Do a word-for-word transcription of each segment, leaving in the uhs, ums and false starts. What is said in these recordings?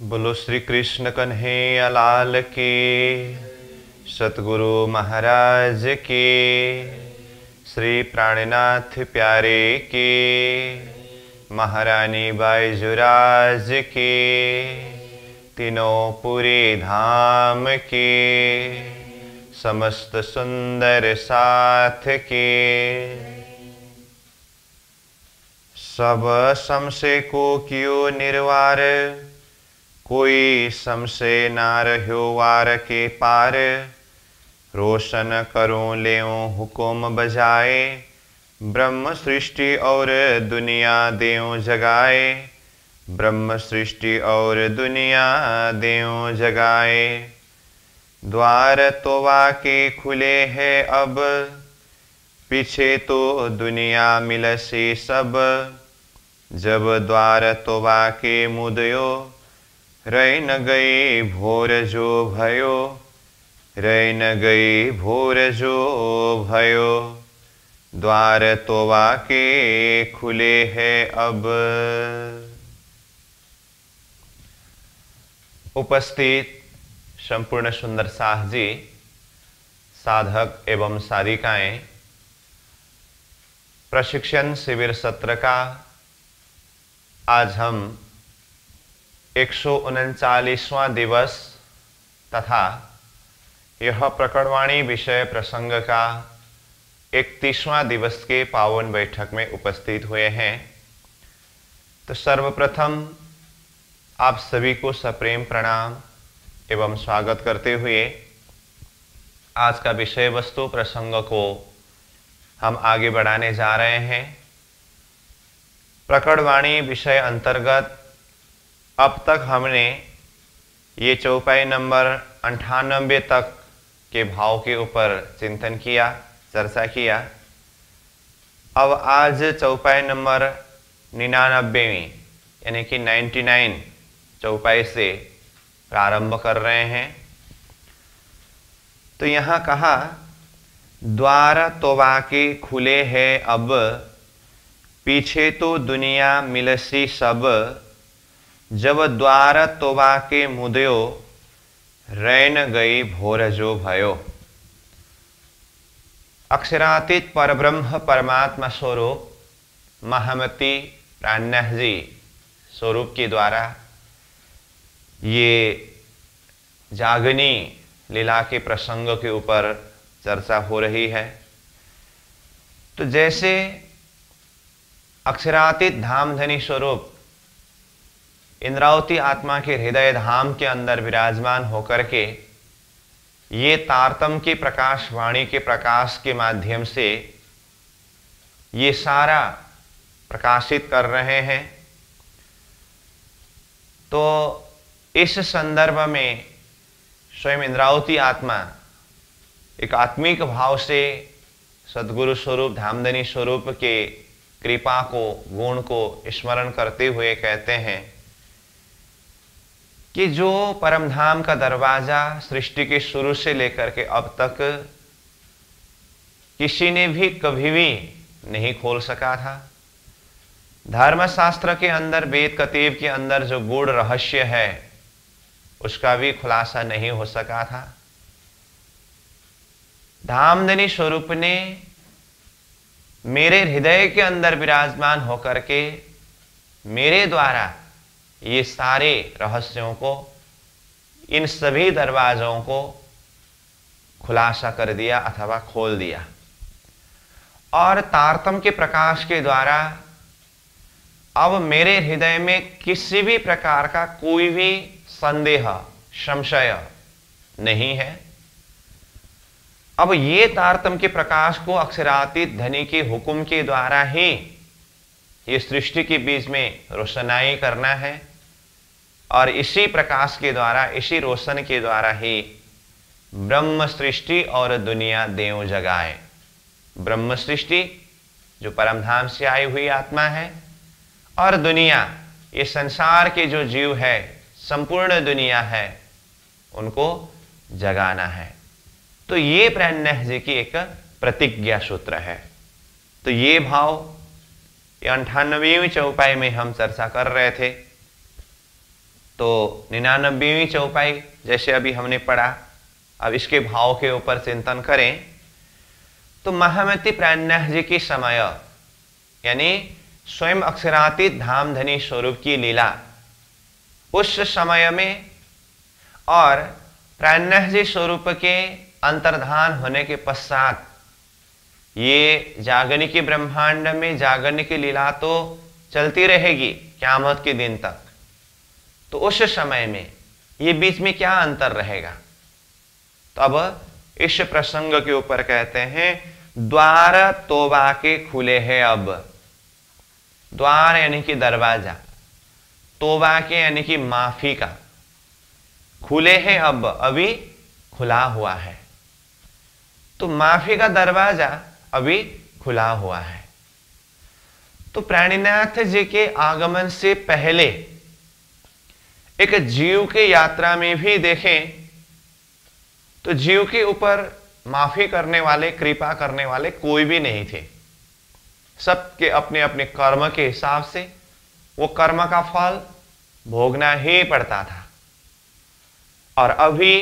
बोलो श्री कृष्ण कन्हैया लाल की, सतगुरु महाराज की, श्री प्राणनाथ प्यारे की, महारानी बाईजुराज की, तीनों पूरे धाम की, समस्त सुंदर साथ की। सब संशय को कियो निर्वार, कोई संशय ना रह्यो वार के पार। रोशन करो लेओ हुकुम बजाए, ब्रह्म सृष्टि और दुनिया देओ जगाए। ब्रह्म सृष्टि और दुनिया देओ जगाए। द्वार तो वाके खुले है अब, पीछे तो दुनिया मिलसी सब। जब द्वार तो वाके मुदयो, रह न गई भोर जो भयो। रह न गई भोर जो भयो, द्वार तो वाके खुले है अब। उपस्थित संपूर्ण सुंदर साह जी, साधक एवं साधिकाएं, प्रशिक्षण शिविर सत्र का आज हम एक सौ उनचालीसवां दिवस तथा यह प्रकटवाणी विषय प्रसंग का इकतीसवां दिवस के पावन बैठक में उपस्थित हुए हैं। तो सर्वप्रथम आप सभी को सप्रेम प्रणाम एवं स्वागत करते हुए आज का विषय वस्तु प्रसंग को हम आगे बढ़ाने जा रहे हैं। प्रकटवाणी विषय अंतर्गत अब तक हमने ये चौपाई नंबर अंठानबे तक के भाव के ऊपर चिंतन किया, चर्चा किया। अब आज चौपाई नंबर निन्यानबेवीं यानी कि निन्यानवे चौपाई से प्रारंभ कर रहे हैं। तो यहाँ कहा, द्वार तो वाके खुले है अब, पीछे तो दुनिया मिलसी सब। जब द्वार तो वाके मुदयो, रैन गई भोर जो भयो। अक्षरातीत परब्रह्म परमात्मा स्वरूप महामती प्राणनाथ जी स्वरूप के द्वारा ये जागनी लीला के प्रसंग के ऊपर चर्चा हो रही है। तो जैसे अक्षरातीत धामधनी स्वरूप इंद्रावती आत्मा के हृदय धाम के अंदर विराजमान होकर के ये तारतम की प्रकाश वाणी के प्रकाश के माध्यम से ये सारा प्रकाशित कर रहे हैं। तो इस संदर्भ में स्वयं इंद्रावती आत्मा एक आत्मिक भाव से सद्गुरु स्वरूप धामधनी स्वरूप के कृपा को, गुण को स्मरण करते हुए कहते हैं कि जो परमधाम का दरवाजा सृष्टि के शुरू से लेकर के अब तक किसी ने भी कभी भी नहीं खोल सका था। धर्मशास्त्र के अंदर, वेद कतीब के अंदर जो गूढ़ रहस्य है उसका भी खुलासा नहीं हो सका था। धामधनी स्वरूप ने मेरे हृदय के अंदर विराजमान होकर के मेरे द्वारा ये सारे रहस्यों को, इन सभी दरवाजों को खुलासा कर दिया अथवा खोल दिया। और तारतम के प्रकाश के द्वारा अब मेरे हृदय में किसी भी प्रकार का कोई भी संदेह, संशय नहीं है। अब ये तारतम के प्रकाश को अक्षरातीत धनी के हुक्म के द्वारा ही ये सृष्टि के बीच में रोशनाई करना है। और इसी प्रकाश के द्वारा, इसी रोशन के द्वारा ही ब्रह्म सृष्टि और दुनिया देव जगाए। ब्रह्म सृष्टि जो परमधाम से आई हुई आत्मा है, और दुनिया ये संसार के जो जीव है, संपूर्ण दुनिया है, उनको जगाना है। तो ये प्राणनाथ जी की एक प्रतिज्ञा सूत्र है। तो ये भाव ये अंठानवेवीं चौपाई में हम चर्चा कर रहे थे। तो तो निन्यानबेवीं चौपाई जैसे अभी हमने पढ़ा, अब इसके भाव के ऊपर चिंतन करें तो महामती प्राणनाथ जी की समय यानी स्वयं अक्षरातीत धामधनी स्वरूप की लीला उस समय में और प्राणनाथ जी स्वरूप के अंतर्धान होने के पश्चात ये जागरण के ब्रह्मांड में जागरण की लीला तो चलती रहेगी क़यामत के दिन तक। तो उस समय में ये बीच में क्या अंतर रहेगा? तो अब इस प्रसंग के ऊपर कहते हैं द्वार तोबा के खुले हैं अब। द्वार यानी कि दरवाजा, तोबा के यानी कि माफी का, खुले हैं अब, अभी खुला हुआ है। तो माफी का दरवाजा अभी खुला हुआ है। तो प्राणीनाथ जी के आगमन से पहले एक जीव की यात्रा में भी देखें तो जीव के ऊपर माफी करने वाले, कृपा करने वाले कोई भी नहीं थे। सबके अपने अपने कर्म के हिसाब से वो कर्म का फल भोगना ही पड़ता था। और अभी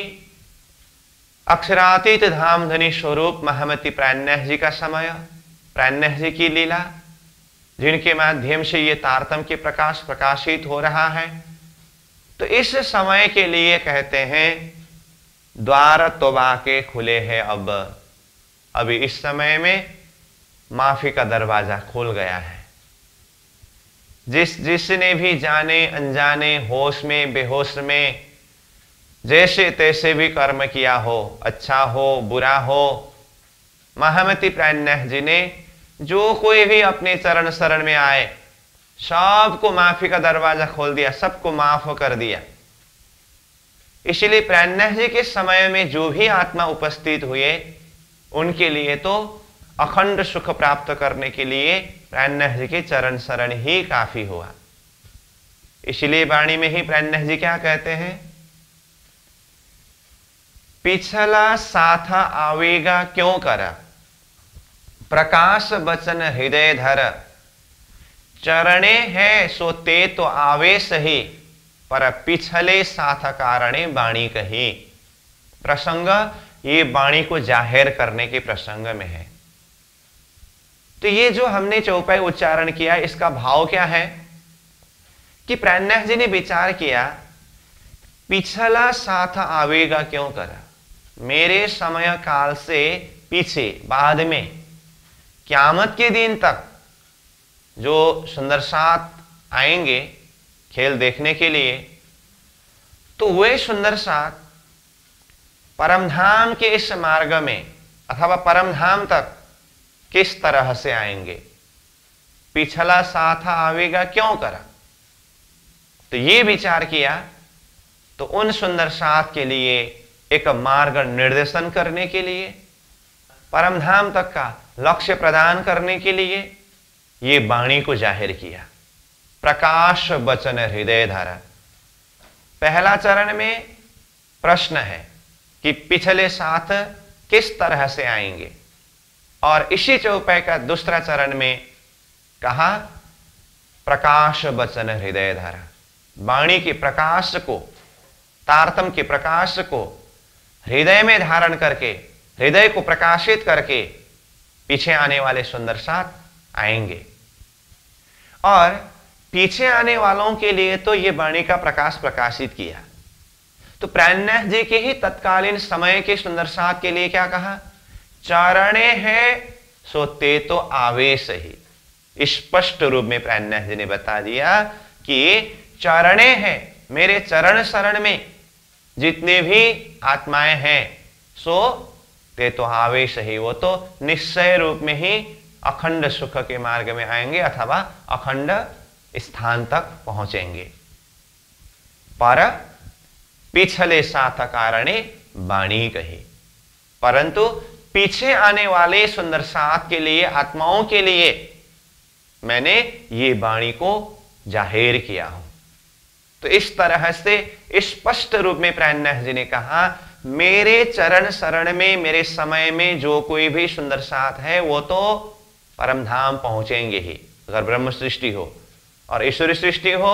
अक्षरातीत धामधनी स्वरूप महामती प्राणनाथ जी का समय, प्राणनाथ जी की लीला, जिनके माध्यम से ये तारतम्य के प्रकाश प्रकाशित हो रहा है। तो इस समय के लिए कहते हैं द्वार तोबा के खुले हैं अब। अभी इस समय में माफी का दरवाजा खुल गया है। जिस जिसने भी जाने अनजाने, होश में बेहोश में, जैसे तैसे भी कर्म किया हो, अच्छा हो बुरा हो, महामती प्राणनाथ जी ने जो कोई भी अपने चरण शरण में आए सबको माफी का दरवाजा खोल दिया, सबको माफ कर दिया। इसलिए प्राणनाथ जी के समय में जो भी आत्मा उपस्थित हुए उनके लिए तो अखंड सुख प्राप्त करने के लिए प्राणनाथ जी के चरण शरण ही काफी हुआ। इसलिए वाणी में ही प्राणनाथ जी क्या कहते हैं, पिछला साथ आवेगा क्यों कर, प्रकाश बचन हृदय धर, चरणे है सो ते तो आवे सही, पर पिछले साथ कारणे वाणी कही। प्रसंग ये वाणी को जाहिर करने के प्रसंग में है। तो ये जो हमने चौपाई उच्चारण किया इसका भाव क्या है कि प्राणनाथ जी ने विचार किया पिछला साथ आवेगा क्यों कर, मेरे समय काल से पीछे बाद में क़यामत के दिन तक जो सुंदर साथ आएंगे खेल देखने के लिए, तो वे सुंदर साथ परमधाम के इस मार्ग में अथवा परमधाम तक किस तरह से आएंगे, पिछला साथ आवेगा क्यों करा। तो ये विचार किया तो उन सुंदर साथ के लिए एक मार्ग निर्देशन करने के लिए, परमधाम तक का लक्ष्य प्रदान करने के लिए ये वाणी को जाहिर किया। प्रकाश बचन हृदय धारा। पहला चरण में प्रश्न है कि पिछले साथ किस तरह से आएंगे, और इसी चौपाई का दूसरा चरण में कहा प्रकाश बचन हृदय धारा। वाणी के प्रकाश को, तारतम्य के प्रकाश को हृदय में धारण करके, हृदय को प्रकाशित करके पीछे आने वाले सुंदर साथ आएंगे। और पीछे आने वालों के लिए तो ये वाणी का प्रकाश प्रकाशित किया। तो प्राणनाथ जी के ही तत्कालीन समय के सुंदर साथ के लिए क्या कहा, चरणे है सो ते तो आवेश ही। स्पष्ट रूप में प्राणनाथ जी ने बता दिया कि चरणे है, मेरे चरण शरण में जितने भी आत्माएं हैं सो ते तो आवेश ही, वो तो निश्चय रूप में ही अखंड सुख के मार्ग में आएंगे अथवा अखंड स्थान तक पहुंचेंगे। पर पिछले साथ कारणे वाणी कही, परंतु पीछे आने वाले सुंदर साथ के लिए, आत्माओं के लिए मैंने ये वाणी को जाहिर किया हूं। तो इस तरह से स्पष्ट रूप में प्राणनाथ जी ने कहा मेरे चरण शरण में, मेरे समय में जो कोई भी सुंदर साथ है वो तो परमधाम पहुंचेंगे ही। अगर ब्रह्म सृष्टि हो और ईश्वरी सृष्टि हो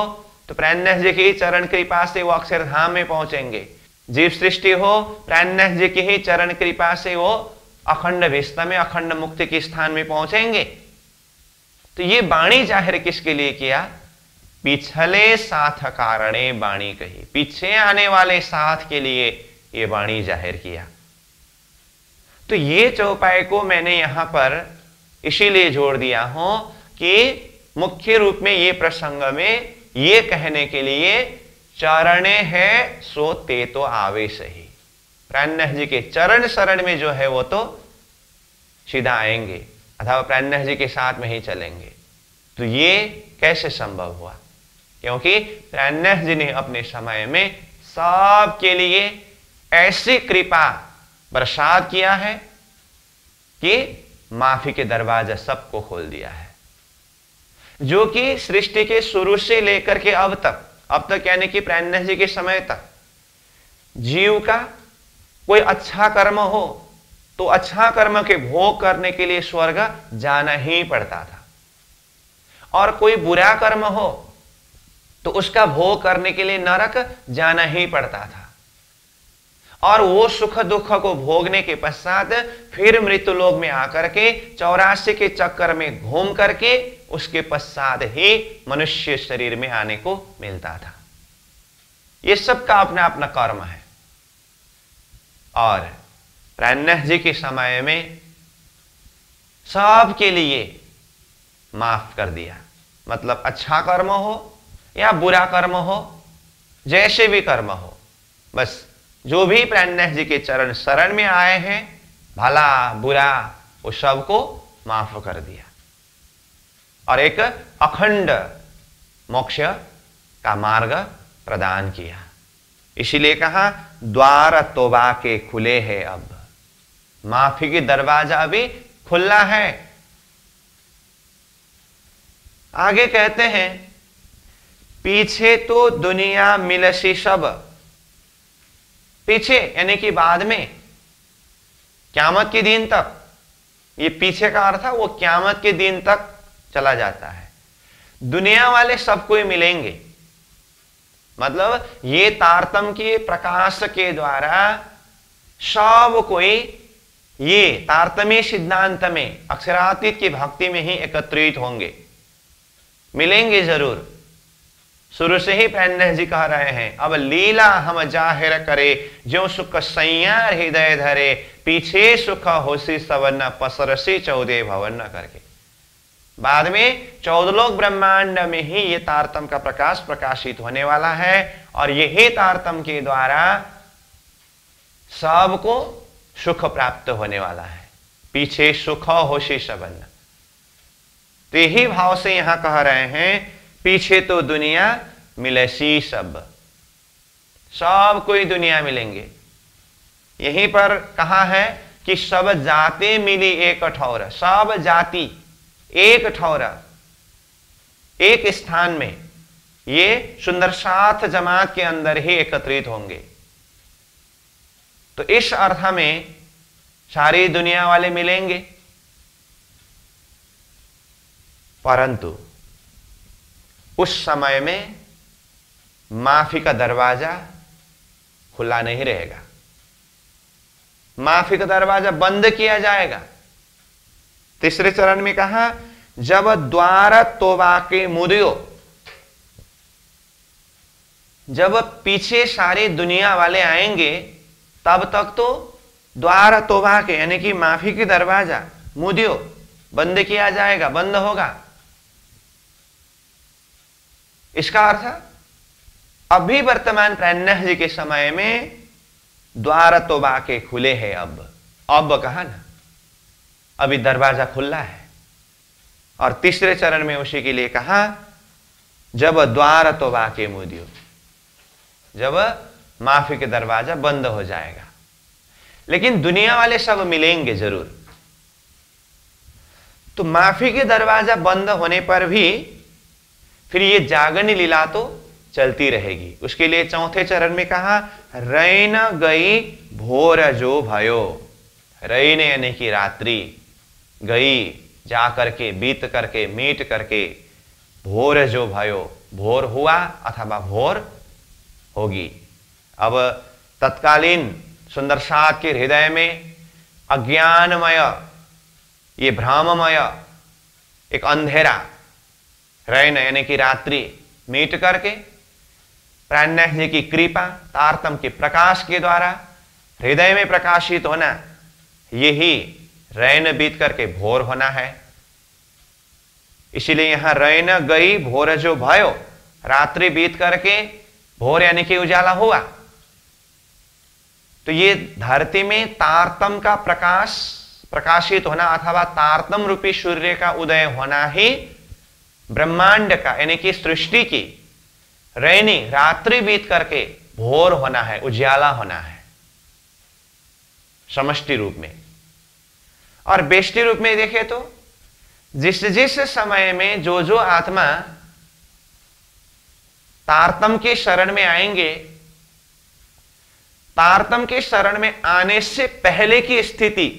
तो प्राणनाथ जी की चरण कृपा से वो अक्षरधाम में पहुंचेंगे। जीव सृष्टि हो, प्राणनाथ जी की ही चरण कृपा से वो अखंड विस्ता में, अखंड मुक्ति के स्थान में पहुंचेंगे। तो ये वाणी जाहिर किसके लिए किया? पिछले साथ कारणे वाणी कही, पीछे आने वाले साथ के लिए ये वाणी जाहिर किया। तो ये चौपाई को मैंने यहां पर इसीलिए जोड़ दिया हूं कि मुख्य रूप में ये प्रसंग में ये कहने के लिए चरणे है सो ते तो आवेश ही, प्राणनाथ जी के चरण शरण में जो है वो तो सीधा आएंगे अथवा प्राणनाथ जी के साथ में ही चलेंगे। तो ये कैसे संभव हुआ? क्योंकि प्राणनाथ जी ने अपने समय में सबके लिए ऐसी कृपा बरसात किया है कि माफी के दरवाजा सबको खोल दिया है, जो कि सृष्टि के शुरू से लेकर के अब तक, अब तक यानी कि प्राणनाथ जी के समय तक जीव का कोई अच्छा कर्म हो तो अच्छा कर्म के भोग करने के लिए स्वर्ग जाना ही पड़ता था, और कोई बुरा कर्म हो तो उसका भोग करने के लिए नरक जाना ही पड़ता था, और वो सुख दुख को भोगने के पश्चात फिर मृत्यु लोक में आकर के चौरासी के चक्कर में घूम करके उसके पश्चात ही मनुष्य शरीर में आने को मिलता था। ये सबका अपना अपना कर्म है। और प्राणनाथ जी के समय में सबके लिए माफ कर दिया, मतलब अच्छा कर्म हो या बुरा कर्म हो, जैसे भी कर्म हो, बस जो भी प्राणनाथ जी के चरण शरण में आए हैं, भला बुरा वो सबको माफ कर दिया और एक अखंड मोक्ष का मार्ग प्रदान किया। इसीलिए कहा द्वार तौबा के खुले हैं, अब माफी की दरवाजा अभी खुला है। आगे कहते हैं पीछे तो दुनिया मिलसी सब, पीछे यानी कि बाद में, क्यामत के दिन तक, ये पीछे का अर्थ है वो क्यामत के दिन तक चला जाता है। दुनिया वाले सब कोई मिलेंगे, मतलब ये तारतम के प्रकाश के द्वारा सब कोई ये तारतम्य सिद्धांत में अक्षरातीत की भक्ति में ही एकत्रित होंगे, मिलेंगे जरूर। शुरू से ही प्राणनाथ जी कह रहे हैं अब लीला हम जाहिर करे, जो सुख सैया हृदय धरे, पीछे सुख होसी सवर्ण पसरसी चौदह भवन करके। बाद में चौदलोक ब्रह्मांड में ही ये तारतम का प्रकाश प्रकाशित होने वाला है, और यही तारतम के द्वारा सबको सुख प्राप्त होने वाला है। पीछे सुख होशी सबन, तो यही भाव से यहां कह रहे हैं पीछे तो दुनिया मिलसी सब, सब कोई दुनिया मिलेंगे। यहीं पर कहा है कि सब जाति मिली एक ठौर, सब जाति एक ठौर एक स्थान में, ये सुंदर साथ जमात के अंदर ही एकत्रित होंगे। तो इस अर्थ में सारी दुनिया वाले मिलेंगे, परंतु उस समय में माफी का दरवाजा खुला नहीं रहेगा, माफी का दरवाजा बंद किया जाएगा। तीसरे चरण में कहा जब द्वार तौबा के मुदियो, जब पीछे सारी दुनिया वाले आएंगे तब तक तो द्वार तौबा के यानी कि माफी की दरवाजा मुदियो बंद किया जाएगा, बंद होगा। इसका अर्थ अभी वर्तमान प्राणनाथ जी के समय में द्वार तौबा के खुले हैं। अब अब कहा ना, अभी दरवाजा खुला है। और तीसरे चरण में उसी के लिए कहा जब द्वार तौबा के मुदियो, जब माफी के दरवाजा बंद हो जाएगा। लेकिन दुनिया वाले सब मिलेंगे जरूर। तो माफी के दरवाजा बंद होने पर भी फिर ये जागरण लीला तो चलती रहेगी। उसके लिए चौथे चरण में कहा रैन गई भोर जो भयो, रैन यानी कि रात्रि गई, जा करके बीत करके मीट करके, भोर जो भयो भोर हुआ अथवा भोर होगी। अब तत्कालीन सुंदरसात के हृदय में अज्ञानमय, ये भ्रममय एक अंधेरा रैन यानी कि रात्रि मीट करके प्राणनाथ जी की कृपा तारतम के प्रकाश के द्वारा हृदय में प्रकाशित होना, यही रैन बीत करके भोर होना है। इसीलिए यहां रैन गई भोर जो भयो, रात्रि बीत करके भोर यानी कि उजाला हुआ। तो ये धरती में तारतम का प्रकाश प्रकाशित होना अथवा तारतम रूपी सूर्य का उदय होना ही ब्रह्मांड का यानी कि सृष्टि की रैनी रात्रि बीत करके भोर होना है, उजाला होना है समष्टि रूप में। और बेष्टि रूप में देखें तो जिस जिस समय में जो जो आत्मा तारतम के शरण में आएंगे, तारतम के शरण में आने से पहले की स्थिति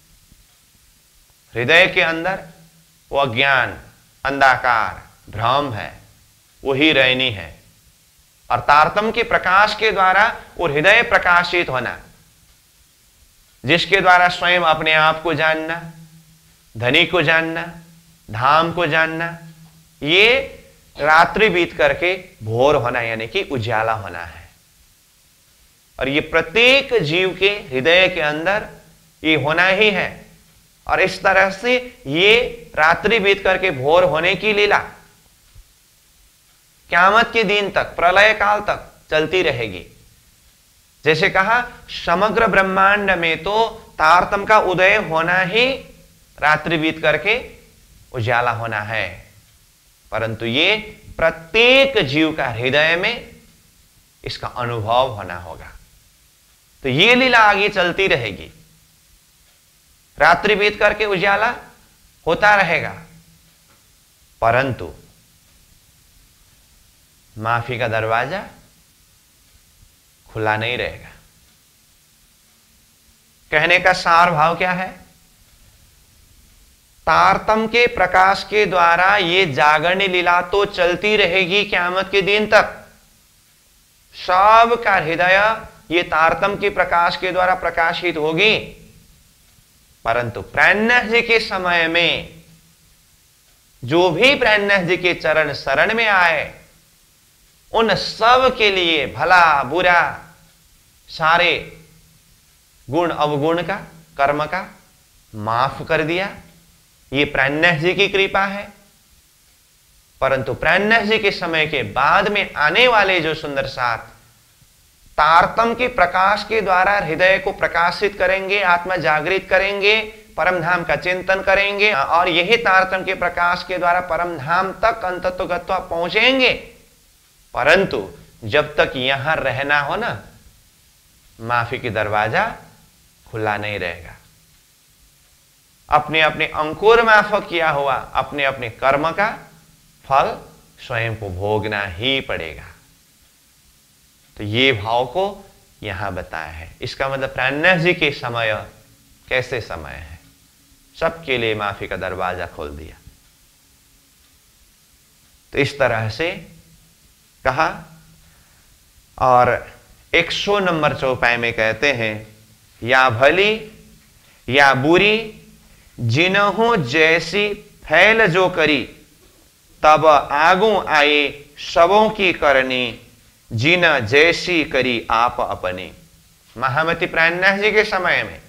हृदय के अंदर वो अज्ञान, अंधाकार, भ्रम है, वही रैनी है। और तारतम के प्रकाश के द्वारा वो हृदय प्रकाशित होना, जिसके द्वारा स्वयं अपने आप को जानना, धनी को जानना, धाम को जानना, ये रात्रि बीत करके भोर होना यानी कि उजाला होना है। और ये प्रत्येक जीव के हृदय के अंदर ये होना ही है। और इस तरह से ये रात्रि बीत करके भोर होने की लीला क़यामत के दिन तक, प्रलय काल तक चलती रहेगी। जैसे कहा समग्र ब्रह्मांड में तो तारतम का उदय होना ही रात्रि बीत करके उजाला होना है, परंतु ये प्रत्येक जीव का हृदय में इसका अनुभव होना होगा। तो ये लीला आगे चलती रहेगी, रात्रि बीत करके उजाला होता रहेगा, परंतु माफी का दरवाजा खुला नहीं रहेगा। कहने का सार भाव क्या है? तारतम के प्रकाश के द्वारा ये जागरणी लीला तो चलती रहेगी क़यामत के दिन तक। सब का हृदय ये तारतम के प्रकाश के द्वारा प्रकाशित होगी, परंतु प्राणनाथ जी के समय में जो भी प्राणनाथ जी के चरण शरण में आए, उन सब के लिए भला बुरा सारे गुण अवगुण का, कर्म का माफ कर दिया। ये प्राणनाथ जी की कृपा है। परंतु प्राणनाथ जी के समय के बाद में आने वाले जो सुंदर साथ तारतम के प्रकाश के द्वारा हृदय को प्रकाशित करेंगे, आत्मा जागृत करेंगे, परम धाम का चिंतन करेंगे, और यही तारतम के प्रकाश के द्वारा परम धाम तक अंततो गत्वा पहुंचेंगे। परंतु जब तक यहां रहना हो ना, माफी की दरवाजा खुला नहीं रहेगा। अपने अपने अंकुर माफ किया हुआ अपने अपने कर्म का फल स्वयं को भोगना ही पड़ेगा। तो ये भाव को यहां बताया है। इसका मतलब प्राणनाथ जी के समय कैसे समय है, सबके लिए माफी का दरवाजा खोल दिया। तो इस तरह से कहा। और एक सौ नंबर चौपाई में कहते हैं, या भली या बुरी जिन्हों जैसी फैल जो करी, तब आगू आए सबों की करनी, जिन जैसी करी आप अपनी। महामती प्राणनाथ जी के समय में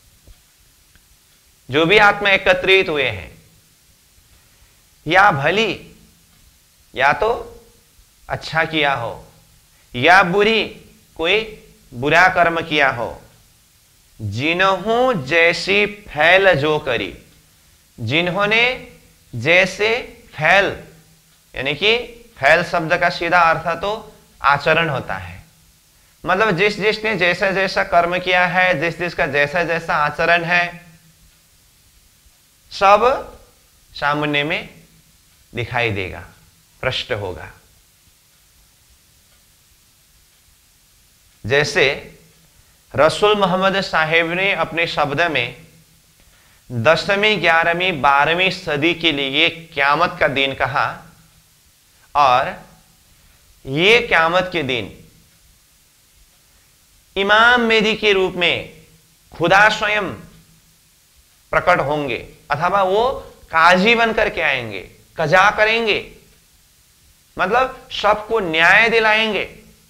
जो भी आत्मा एकत्रित हुए हैं, या भली, या तो अच्छा किया हो, या बुरी, कोई बुरा कर्म किया हो, जिन्हों जैसी फैल जो करी, जिन्होंने जैसे फैल, यानी कि फैल शब्द का सीधा अर्थ तो आचरण होता है। मतलब जिस जिसने जैसा जैसा कर्म किया है, जिस जिसका जैसा जैसा आचरण है, सब सामने में दिखाई देगा, प्रष्ट होगा। जैसे रसूल मोहम्मद साहेब ने अपने शब्द में दसवीं, ग्यारहवीं, बारहवीं सदी के लिए क़यामत का दिन कहा, और ये क़यामत के दिन इमाम मेहदी के रूप में खुदा स्वयं प्रकट होंगे, अथवा वो काजी बन करके आएंगे, कजा करेंगे, मतलब सबको न्याय दिलाएंगे।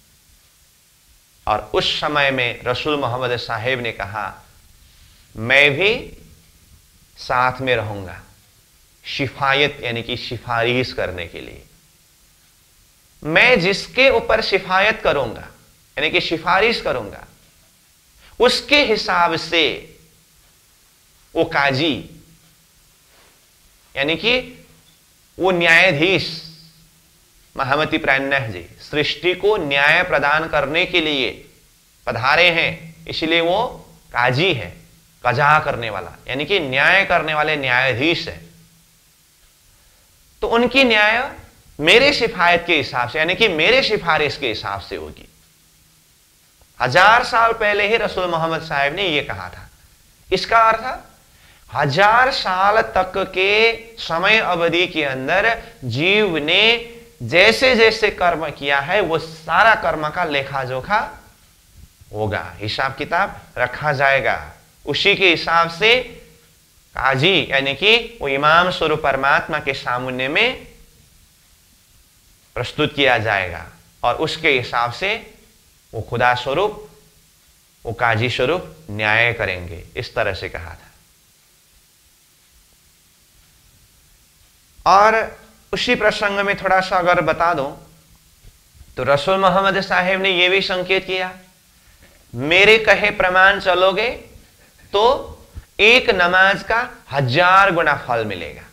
और उस समय में रसूल मोहम्मद साहेब ने कहा, मैं भी साथ में रहूंगा, शिफायत यानी कि सिफारिश करने के लिए। मैं जिसके ऊपर शिफायत करूंगा यानी कि सिफारिश करूंगा, उसके हिसाब से वो काजी यानी कि वो न्यायाधीश महामती प्राणनाथ जी सृष्टि को न्याय प्रदान करने के लिए पधारे हैं, इसलिए वो काजी है, कजा करने वाला यानी कि न्याय करने वाले न्यायाधीश है। तो उनकी न्याय मेरे सिफायत के हिसाब से यानी कि मेरे सिफारिश के हिसाब से होगी। हजार साल पहले ही रसूल मोहम्मद साहब ने यह कहा था। इसका अर्थ हजार साल तक के समय अवधि के अंदर जीव ने जैसे जैसे कर्म किया है वो सारा कर्म का लेखा जोखा होगा, हिसाब किताब रखा जाएगा। उसी के हिसाब से काजी यानी कि वो इमाम स्वरूप परमात्मा के सामने में प्रस्तुत किया जाएगा और उसके हिसाब से वो खुदा स्वरूप, वो काजी स्वरूप न्याय करेंगे। इस तरह से कहा था। और उसी प्रसंग में थोड़ा सा अगर बता दूं तो रसूल मोहम्मद साहेब ने यह भी संकेत किया, मेरे कहे प्रमाण चलोगे तो एक नमाज का हजार गुना फल मिलेगा।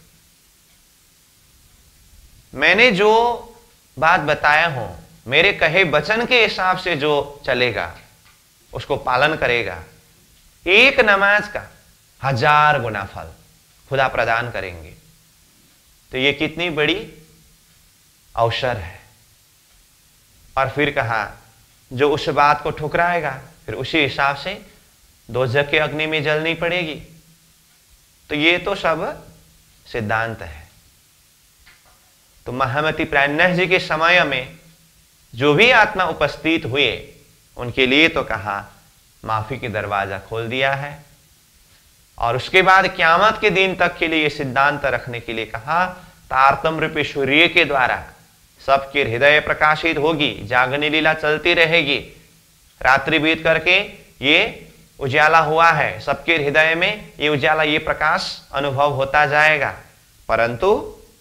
मैंने जो बात बताया हूं, मेरे कहे वचन के हिसाब से जो चलेगा, उसको पालन करेगा, एक नमाज का हजार गुना फल खुदा प्रदान करेंगे। तो ये कितनी बड़ी अवसर है। और फिर कहा, जो उस बात को ठुकराएगा फिर उसी हिसाब से दोजख के अग्नि में जलनी पड़ेगी। तो ये तो सब सिद्धांत है। तो महामती प्राणनाथ जी के समय में जो भी आत्मा उपस्थित हुए उनके लिए तो कहा माफी के दरवाजा खोल दिया है। और उसके बाद क़यामत के दिन तक के लिए सिद्धांत रखने के लिए कहा, तारतम्य रूपी सूर्य के द्वारा सबके हृदय प्रकाशित होगी, जागनी लीला चलती रहेगी। रात्रि बीत करके ये उजाला हुआ है, सबके हृदय में ये उजाला, ये प्रकाश अनुभव होता जाएगा, परंतु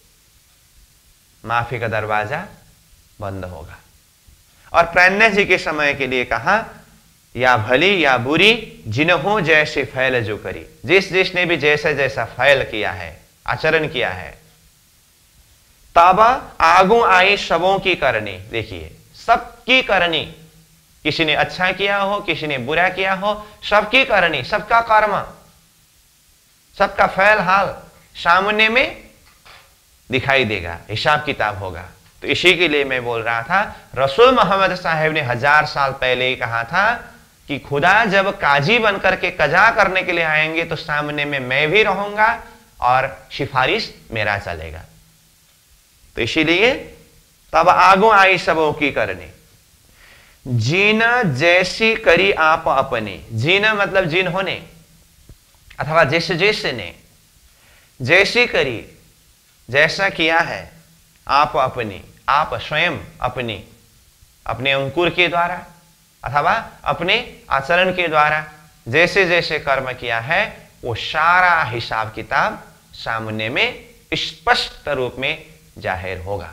माफी का दरवाजा बंद होगा। और प्राणनाथ जी के समय के लिए कहा, या भली या बुरी जिन्हों जैसे फैल जो करी, जिस जिसने भी जैसा जैसा फैल किया है, आचरण किया है, तब आगू आई सबों की करनी। देखिए, सबकी करनी, किसी ने अच्छा किया हो, किसी ने बुरा किया हो, सबकी करनी, सबका कर्म, सबका फैल हाल सामने में दिखाई देगा, हिसाब किताब होगा। तो इसी के लिए मैं बोल रहा था, रसूल मोहम्मद साहब ने हजार साल पहले ही कहा था कि खुदा जब काजी बनकर के कजा करने के लिए आएंगे तो सामने में मैं भी रहूंगा और सिफारिश मेरा चलेगा। तो इसीलिए तब आगू आई सबों की करनी, जीना जैसी करी आप अपनी। जीना मतलब जिन्होंने अथवा जैसे जैसे ने, जैसी करी जैसा किया है, आप अपनी, आप स्वयं अपनी, अपने अंकुर के द्वारा अथवा अपने आचरण के द्वारा जैसे जैसे कर्म किया है, वो सारा हिसाब किताब सामने में स्पष्ट रूप में जाहिर होगा।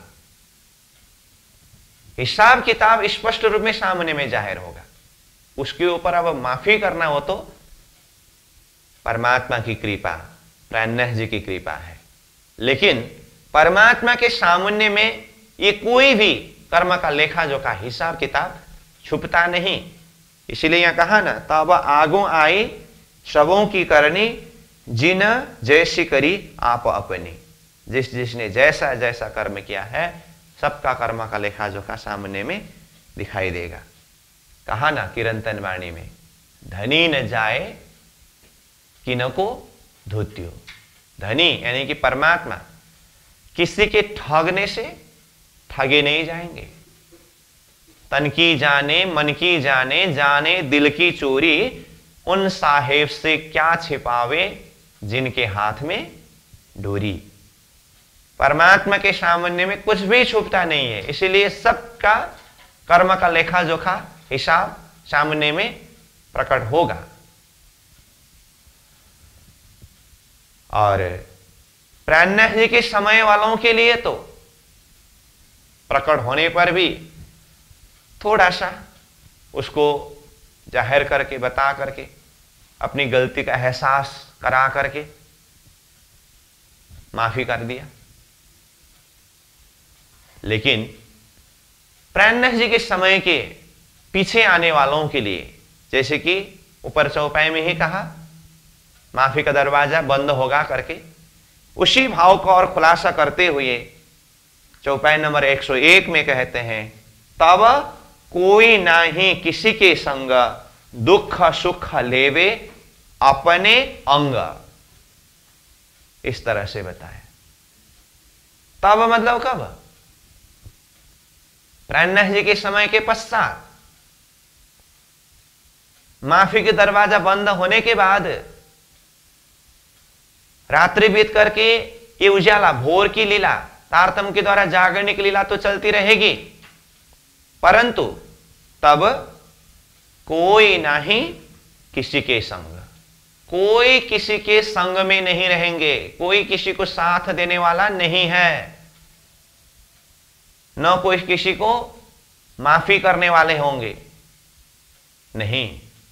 हिसाब किताब स्पष्ट रूप में सामने में जाहिर होगा। उसके ऊपर अब माफी करना हो तो परमात्मा की कृपा, प्राणनाथ जी की कृपा है। लेकिन परमात्मा के सामने में ये कोई भी कर्म का लेखा जोखा, हिसाब किताब छुपता नहीं। इसीलिए यहां कहा ना, तब आगू आई सबों की करनी, जिन जैसी करी आप अपनी। जिस जिसने जैसा जैसा कर्म किया है, सबका कर्म का लेखा जोखा सामने में दिखाई देगा। कहा ना कीर्तन वाणी में, धनी न जाए किनको धुत्यो। धनी यानी कि परमात्मा किसी के ठगने से ठगे नहीं जाएंगे। तन की जाने मन की जाने, जाने दिल की चोरी, उन साहेब से क्या छिपावे जिनके हाथ में डोरी। परमात्मा के सामने में कुछ भी छुपता नहीं है, इसीलिए सबका कर्म का लेखा जोखा हिसाब सामने में प्रकट होगा। और प्राणनाथ जी के समय वालों के लिए तो प्रकट होने पर भी थोड़ा सा उसको जाहिर करके, बता करके, अपनी गलती का एहसास करा करके माफी कर दिया। लेकिन प्राणनाथ जी के समय के पीछे आने वालों के लिए, जैसे कि ऊपर चौपाई में ही कहा, माफी का दरवाजा बंद होगा करके, उसी भाव को और खुलासा करते हुए चौपाई नंबर एक सौ एक में कहते हैं, तब कोई नाही किसी के संग, दुख सुख लेवे अपने अंग। इस तरह से बताया। तब मतलब कब? प्राणनाथ जी के समय के पश्चात, माफी के दरवाजा बंद होने के बाद, रात्रि बीत करके ये उजाला भोर की लीला, तारतम के द्वारा जागरने की लीला तो चलती रहेगी, परंतु तब कोई नहीं किसी के संग, कोई किसी के संग में नहीं रहेंगे, कोई किसी को साथ देने वाला नहीं है, न कोई किसी को माफी करने वाले होंगे, नहीं।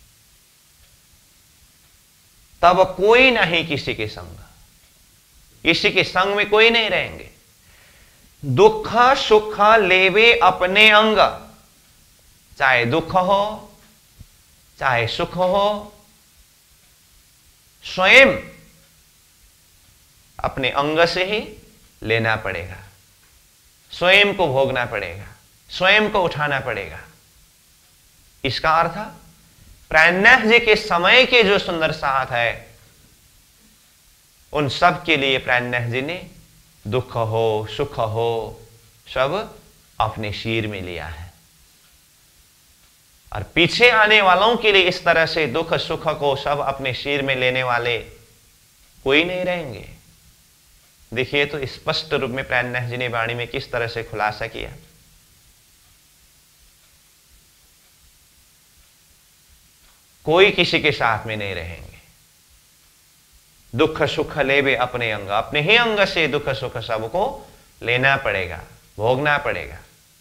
तब कोई नहीं किसी के संग, किसी के संग में कोई नहीं रहेंगे। दुख सुख लेवे अपने अंग, चाहे दुख हो चाहे सुख हो, स्वयं अपने अंग से ही लेना पड़ेगा, स्वयं को भोगना पड़ेगा, स्वयं को उठाना पड़ेगा। इसका अर्थ प्राणनाथ जी के समय के जो सुंदर साथ है, उन सब के लिए प्राणनाथ जी ने दुख हो सुख हो सब अपने शीर में लिया है। और पीछे आने वालों के लिए इस तरह से दुख सुख को सब अपने शीर में लेने वाले कोई नहीं रहेंगे। देखिए तो स्पष्ट रूप में प्राणनाथ जी ने वाणी में किस तरह से खुलासा किया। कोई किसी के साथ में नहीं रहेंगे। दुख सुख लेवे अपने अंग, अपने ही अंग से दुख सुख सबको लेना पड़ेगा, भोगना पड़ेगा।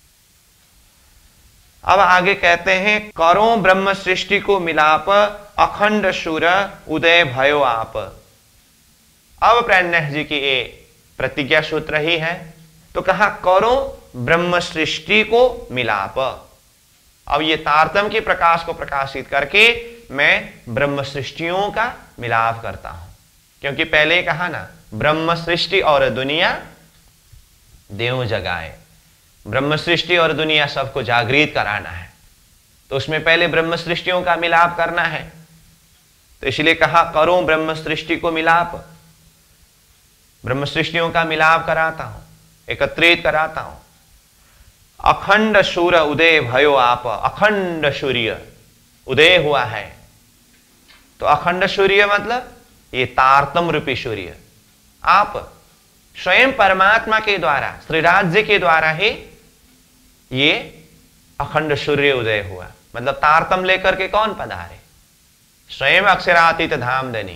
अब आगे कहते हैं, करो ब्रह्म सृष्टि को मिलाप, अखंड सुर उदय भयो आप। अब प्राणनाथ जी की ये प्रतिज्ञा सूत्र ही है, तो कहा करो ब्रह्म सृष्टि को मिलाप। अब ये तारतम के प्रकाश को प्रकाशित करके मैं ब्रह्म सृष्टियों का मिलाप करता हूं, क्योंकि पहले कहा ना, ब्रह्म सृष्टि और दुनिया देव जगाए, ब्रह्म सृष्टि और दुनिया सबको जागृत कराना है, तो उसमें पहले ब्रह्म सृष्टियों का मिलाप करना है। तो इसलिए कहा करो ब्रह्म सृष्टि को मिलाप, ब्रह्म सृष्टियों का मिलाप कराता हूं, एकत्रित कराता हूं। अखंड सूर्य उदय भयो आप, अखंड सूर्य उदय हुआ है। तो अखंड सूर्य मतलब ये तारतम रूपी सूर्य, आप स्वयं परमात्मा के द्वारा, श्री राज्य के द्वारा ही ये अखंड सूर्य उदय हुआ। मतलब तारतम लेकर के कौन पधारे? स्वयं अक्षरातीत धाम धनी।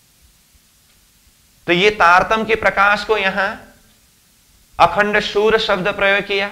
तो ये तारतम के प्रकाश को यहां अखंड सूर्य शब्द प्रयोग किया।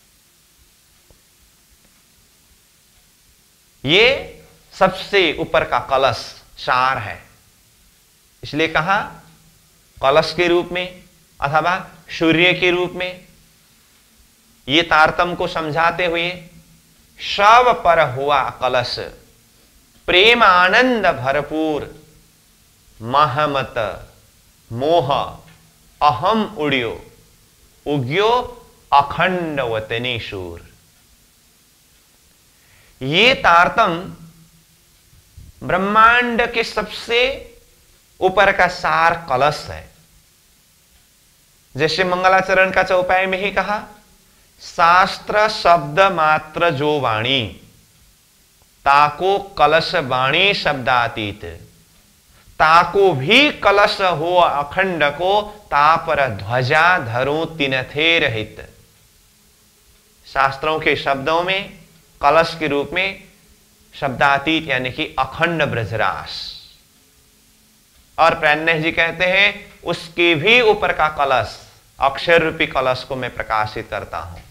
ये सबसे ऊपर का कलश सार है, इसलिए कहा कलश के रूप में अथवा सूर्य के रूप में। ये तारतम को समझाते हुए, सब पर हुआ कलश प्रेम आनंद भरपूर, महमत मोह अहम उड़ियो, उग्यो अखंड वतनी सूर। ये तारतम ब्रह्मांड के सबसे ऊपर का सार कलश है। जैसे मंगलाचरण का चौपाई में ही कहा, शास्त्र शब्द मात्र जो वाणी, ताको कलश वाणी शब्दातीत, ताको भी कलश हो अखंड को, तापर ध्वजा धरो तिनथे रहित। शास्त्रों के शब्दों में कलश के रूप में शब्दातीत यानी कि अखंड ब्रजरास, और प्राणेश जी कहते हैं उसके भी ऊपर का कलश, अक्षर रूपी कलश को मैं प्रकाशित करता हूं,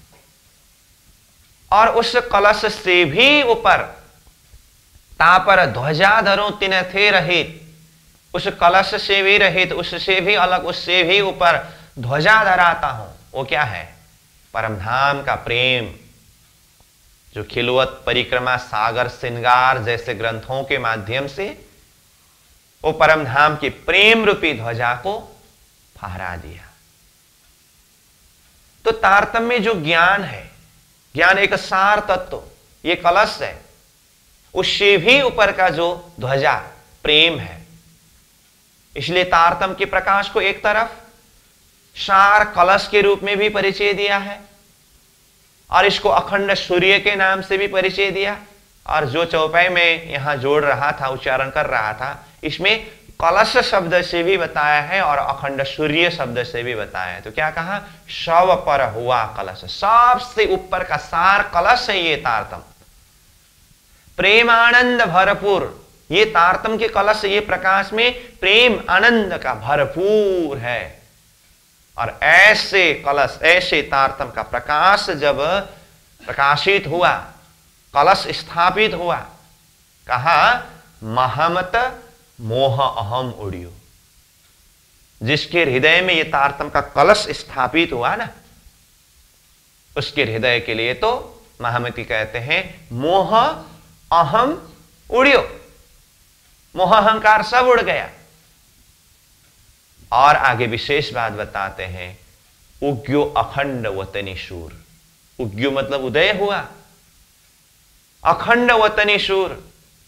और उस कलश से भी ऊपर तापर ध्वजा धरो तिनथे रहित, उस कलश से भी रहित, उससे भी अलग, उससे भी ऊपर ध्वजा धराता हूं। वो क्या है? परमधाम का प्रेम, जो खिलवत परिक्रमा सागर श्रृंगार जैसे ग्रंथों के माध्यम से वो परमधाम की प्रेम रूपी ध्वजा को फहरा दिया। तो तारतम्य जो ज्ञान है, ज्ञान एक सार तत्व, ये कलश है, उससे भी ऊपर का जो ध्वजा प्रेम है। इसलिए तारतम्य के प्रकाश को एक तरफ सार कलश के रूप में भी परिचय दिया है, और इसको अखंड सूर्य के नाम से भी परिचय दिया, और जो चौपाई में यहां जोड़ रहा था, उच्चारण कर रहा था, इसमें कलश शब्द से भी बताया है और अखंड सूर्य शब्द से भी बताया है। तो क्या कहा? शव पर हुआ कलश, सबसे ऊपर का सार कलश है ये तारतम, प्रेमानंद भरपूर। ये तारतम के कलश, ये प्रकाश में प्रेम आनंद का भरपूर है। और ऐसे कलश, ऐसे तारतम का प्रकाश जब प्रकाशित हुआ, कलश स्थापित हुआ, कहा महमत मोह अहम उड़ियो। जिसके हृदय में ये तारतम का कलश स्थापित हुआ ना, उसके हृदय के लिए तो महामती कहते हैं मोह अहम उड़ियो, मोह अहंकार सब उड़ गया। और आगे विशेष बात बताते हैं, उग्यो अखंड वतनी शूर। उग्यो मतलब उदय हुआ, अखंड वतनी शूर,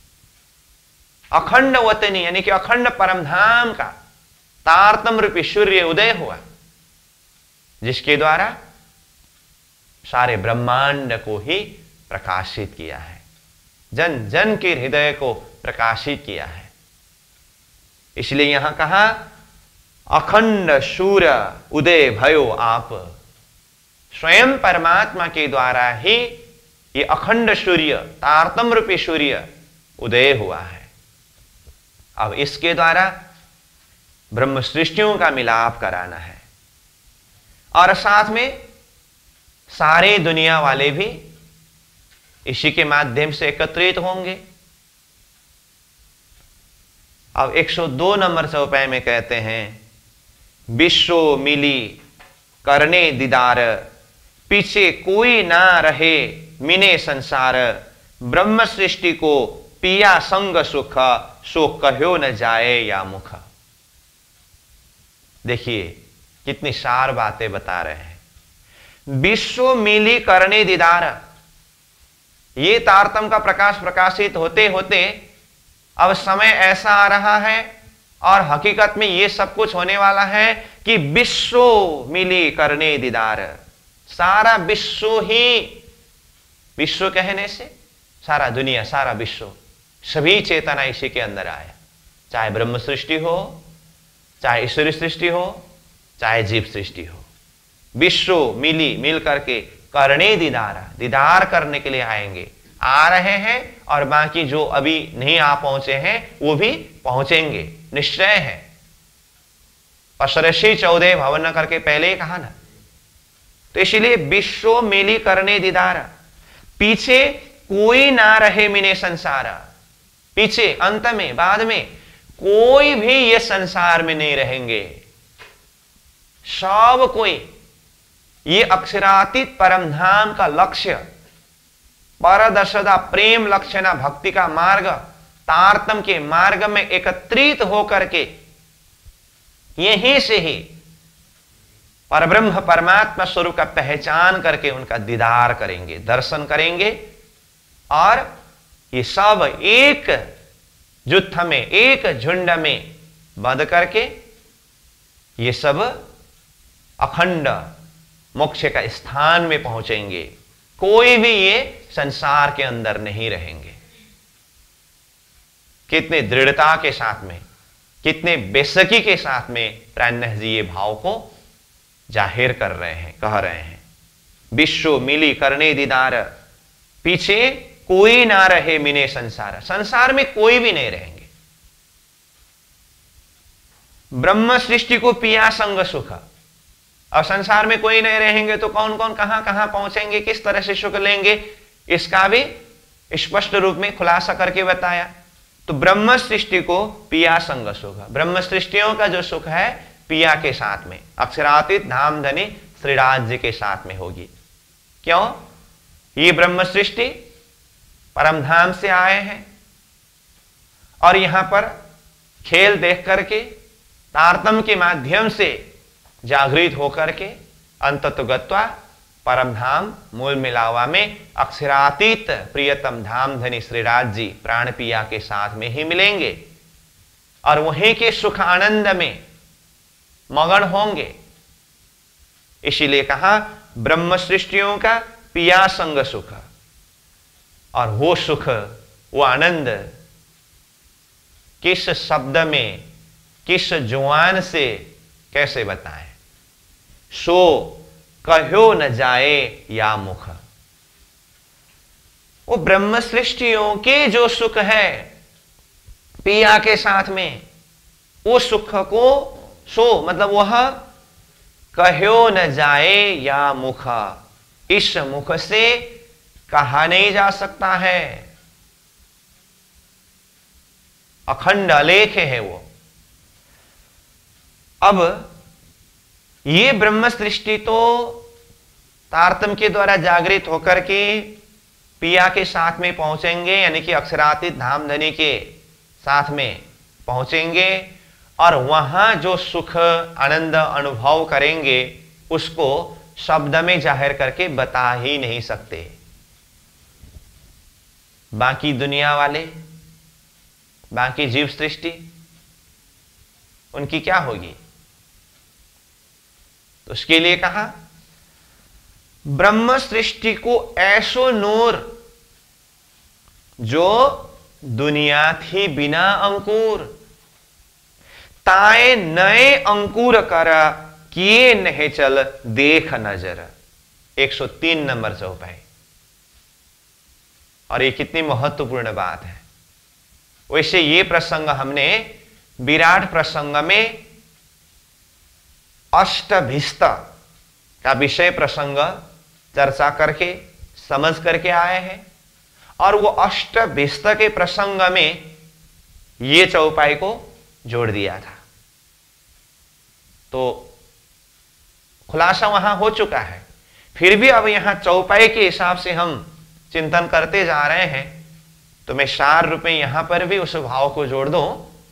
अखंड वतनी यानी कि अखंड परमधाम का तारतम रूपी सूर्य उदय हुआ, जिसके द्वारा सारे ब्रह्मांड को ही प्रकाशित किया है, जन जन के हृदय को प्रकाशित किया है। इसलिए यहां कहा अखंड सूर्य उदय भयो आप। स्वयं परमात्मा के द्वारा ही ये अखंड सूर्य, तारतम रूपी सूर्य उदय हुआ है। अब इसके द्वारा ब्रह्म सृष्टियों का मिलाप कराना है, और साथ में सारे दुनिया वाले भी इसी के माध्यम से एकत्रित होंगे। अब एक सौ दो नंबर चौपाई में कहते हैं, विश्व मिली करने दीदार, पीछे कोई ना रहे मिने संसार, ब्रह्म सृष्टि को पिया संग सुख, सो कहो न जाए या मुख। देखिए कितनी सार बातें बता रहे हैं। विश्व मिली करने दीदार, ये तारतम का प्रकाश प्रकाशित होते होते अब समय ऐसा आ रहा है, और हकीकत में ये सब कुछ होने वाला है कि विश्व मिली करने दीदार, सारा विश्व ही, विश्व कहने से सारा दुनिया, सारा विश्व, सभी चेतना इसी के अंदर आए, चाहे ब्रह्म सृष्टि हो, चाहे ईश्वरी सृष्टि हो, चाहे जीव सृष्टि हो। विश्व मिली, मिल करके करने दीदार, दीदार करने के लिए आएंगे, आ रहे हैं, और बाकी जो अभी नहीं आ पहुंचे हैं वो भी पहुंचेंगे, निश्चय है। पशरशी चौदह भवन करके पहले ही कहा ना। तो इसलिए विश्व मिली करने दीदार, पीछे कोई ना रहे मिने संसार, पीछे अंत में, बाद में कोई भी ये संसार में नहीं रहेंगे, सब कोई ये अक्षरातीत परमधाम का लक्ष्य, परदशदा प्रेम लक्षणा भक्ति का मार्ग, तारतम के मार्ग में एकत्रित होकर के यहीं से ही परब्रह्म परमात्मा स्वरूप का पहचान करके उनका दीदार करेंगे, दर्शन करेंगे, और ये सब एक जुत्थ में, एक झुंड में बंध करके ये सब अखंड मोक्ष का स्थान में पहुंचेंगे, कोई भी ये संसार के अंदर नहीं रहेंगे। कितने दृढ़ता के साथ में, कितने बेसकी के साथ में प्राणनाथ जी ये भाव को जाहिर कर रहे हैं, कह रहे हैं। विश्व मिली करने दीदार, पीछे कोई ना रहे मिने संसार, संसार में कोई भी नहीं रहेंगे। ब्रह्म सृष्टि को पिया संग सुख, और संसार में कोई नहीं रहेंगे तो कौन कौन कहां कहां पहुंचेंगे, किस तरह से सुख लेंगे, इसका भी स्पष्ट रूप में खुलासा करके बताया। तो ब्रह्म सृष्टि को पिया संग सुख, ब्रह्म सृष्टियों का जो सुख है पिया के साथ में, अक्षरातीत धाम धनी श्रीराज जी के साथ में होगी। क्यों? ये ब्रह्म सृष्टि परम धाम से आए हैं और यहां पर खेल देख करके, तारतम्य के माध्यम से जागृत होकर के अंततोगत्वा परम धाम मूल मिलावा में अक्षरातीत प्रियतम धाम धनी श्रीराज जी प्राण पिया के साथ में ही मिलेंगे और वहीं के सुख आनंद में मगन होंगे। इसीलिए कहा ब्रह्म सृष्टियों का पिया संग सुख, और वो सुख, वो आनंद किस शब्द में, किस जुबान से कैसे बताएं? सो कहो न जाए या मुख। वो ब्रह्म सृष्टियों के जो सुख है पिया के साथ में, वो सुख को सो मतलब वह कहो न जाए या मुख, इस मुख से कहा नहीं जा सकता है। अखंड अलेख है वो। अब ये ब्रह्म सृष्टि तो तारतम्य के द्वारा जागृत होकर के पिया के साथ में पहुंचेंगे, यानी कि अक्षरातीत धाम धनी के साथ में पहुंचेंगे और वहां जो सुख आनंद अनुभव करेंगे उसको शब्द में जाहिर करके बता ही नहीं सकते। बाकी दुनिया वाले, बाकी जीव सृष्टि, उनकी क्या होगी? तो उसके लिए कहा ब्रह्म सृष्टि को ऐसो नूर जो दुनिया थी बिना अंकुर, ताए नए अंकुर करा किए नहीं चल देख नजर। एक सौ तीन नंबर चौपाई। और ये कितनी महत्वपूर्ण बात है। वैसे ये प्रसंग हमने विराट प्रसंग में अष्टभिस्त का विषय प्रसंग चर्चा करके समझ करके आए हैं, और वो अष्टभिस्त के प्रसंग में ये चौपाई को जोड़ दिया था। तो खुलासा वहां हो चुका है। फिर भी अब यहां चौपाई के हिसाब से हम चिंतन करते जा रहे हैं, तो मैं सार रूप में यहां पर भी उस भाव को जोड़ दूं।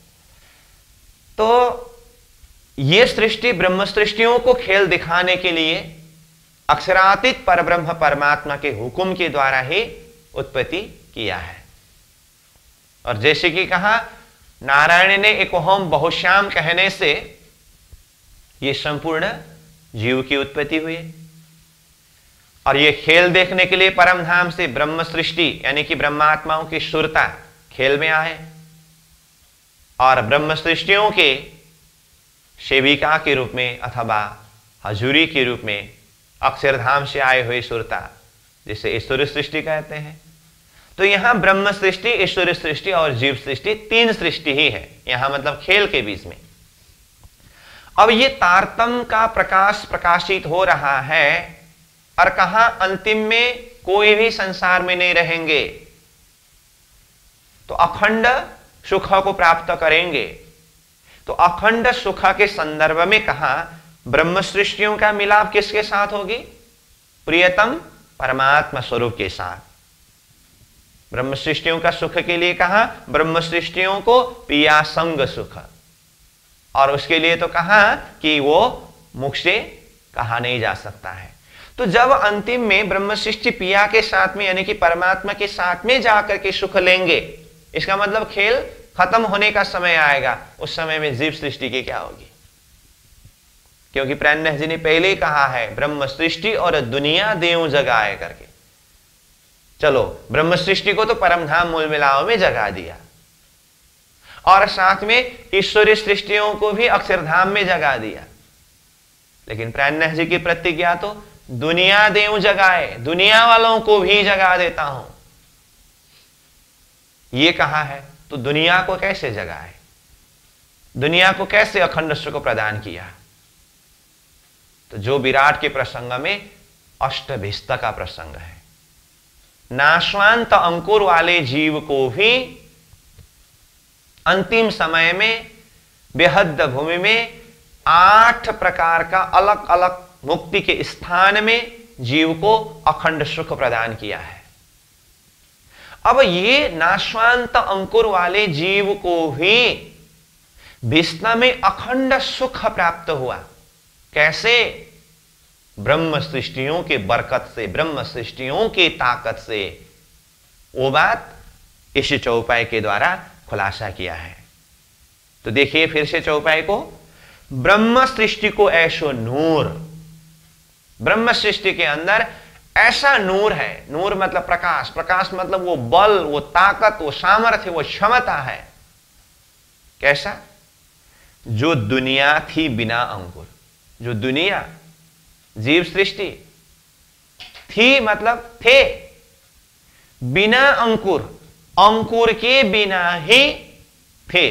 तो ये सृष्टि ब्रह्म सृष्टियों को खेल दिखाने के लिए अक्षरातीत परब्रह्म परमात्मा के हुक्म के द्वारा ही उत्पत्ति किया है। और जैसे कि कहा, नारायण ने एक ओम बहुश्याम कहने से ये संपूर्ण जीव की उत्पत्ति हुई। और ये खेल देखने के लिए परम धाम से ब्रह्म सृष्टि यानी कि ब्रह्मात्माओं की सुरता खेल में आए, और ब्रह्म सृष्टियों के सेविका के रूप में अथवा हजूरी के रूप में अक्षरधाम से आए हुए सुरता, जिसे ईश्वर सृष्टि कहते हैं। तो यहां ब्रह्म सृष्टि, ईश्वर सृष्टि और जीव सृष्टि तीन सृष्टि ही है यहां, मतलब खेल के बीच में। अब ये तारतम्य का प्रकाश प्रकाशित हो रहा है, और कहा अंतिम में कोई भी संसार में नहीं रहेंगे, तो अखंड सुख को प्राप्त करेंगे। तो अखंड सुख के संदर्भ में कहा ब्रह्म सृष्टियों का मिलाप किसके साथ होगी? प्रियतम परमात्मा स्वरूप के साथ। ब्रह्म सृष्टियों का सुख के लिए कहा ब्रह्म सृष्टियों को पिया संग सुख, और उसके लिए तो कहा कि वो मुख से कहा नहीं जा सकता है। तो जब अंतिम में ब्रह्म सृष्टि पिया के साथ में यानी कि परमात्मा के साथ में जाकर के सुख लेंगे, इसका मतलब खेल खत्म होने का समय आएगा, उस समय में जीव सृष्टि की क्या होगी? क्योंकि प्राणनाथ जी ने पहले कहा है ब्रह्म सृष्टि और दुनिया देव जगाए करके। चलो, ब्रह्म सृष्टि को तो परमधाम मूल मिलाओ में जगा दिया और साथ में ईश्वरीय सृष्टियों को भी अक्षरधाम में जगा दिया। लेकिन प्राणनाथ जी की प्रतिज्ञा तो दुनिया देव जगाए, दुनिया वालों को भी जगा देता हूं, ये कहा है। तो दुनिया को कैसे जगाए, दुनिया को कैसे अखंड सुख प्रदान किया? तो जो विराट के प्रसंग में अष्टभिस्त का प्रसंग है, नाशवांत अंकुर वाले जीव को भी अंतिम समय में बेहद भूमि में आठ प्रकार का अलग अलग मुक्ति के स्थान में जीव को अखंड सुख प्रदान किया है। अब ये नाशवांत अंकुर वाले जीव को भी विष्णु में अखंड सुख प्राप्त हुआ। कैसे? ब्रह्म सृष्टियों के बरकत से, ब्रह्म सृष्टियों की ताकत से। वो बात इस चौपाई के द्वारा खुलासा किया है। तो देखिए फिर से चौपाई को, ब्रह्म सृष्टि को ऐसो नूर, ब्रह्म सृष्टि के अंदर ऐसा नूर है, नूर मतलब प्रकाश, प्रकाश मतलब वो बल, वो ताकत, वो सामर्थ्य, वो क्षमता है। कैसा? जो दुनिया थी बिना अंकुर, जो दुनिया जीव सृष्टि थी मतलब थे बिना अंकुर, अंकुर के बिना ही थे।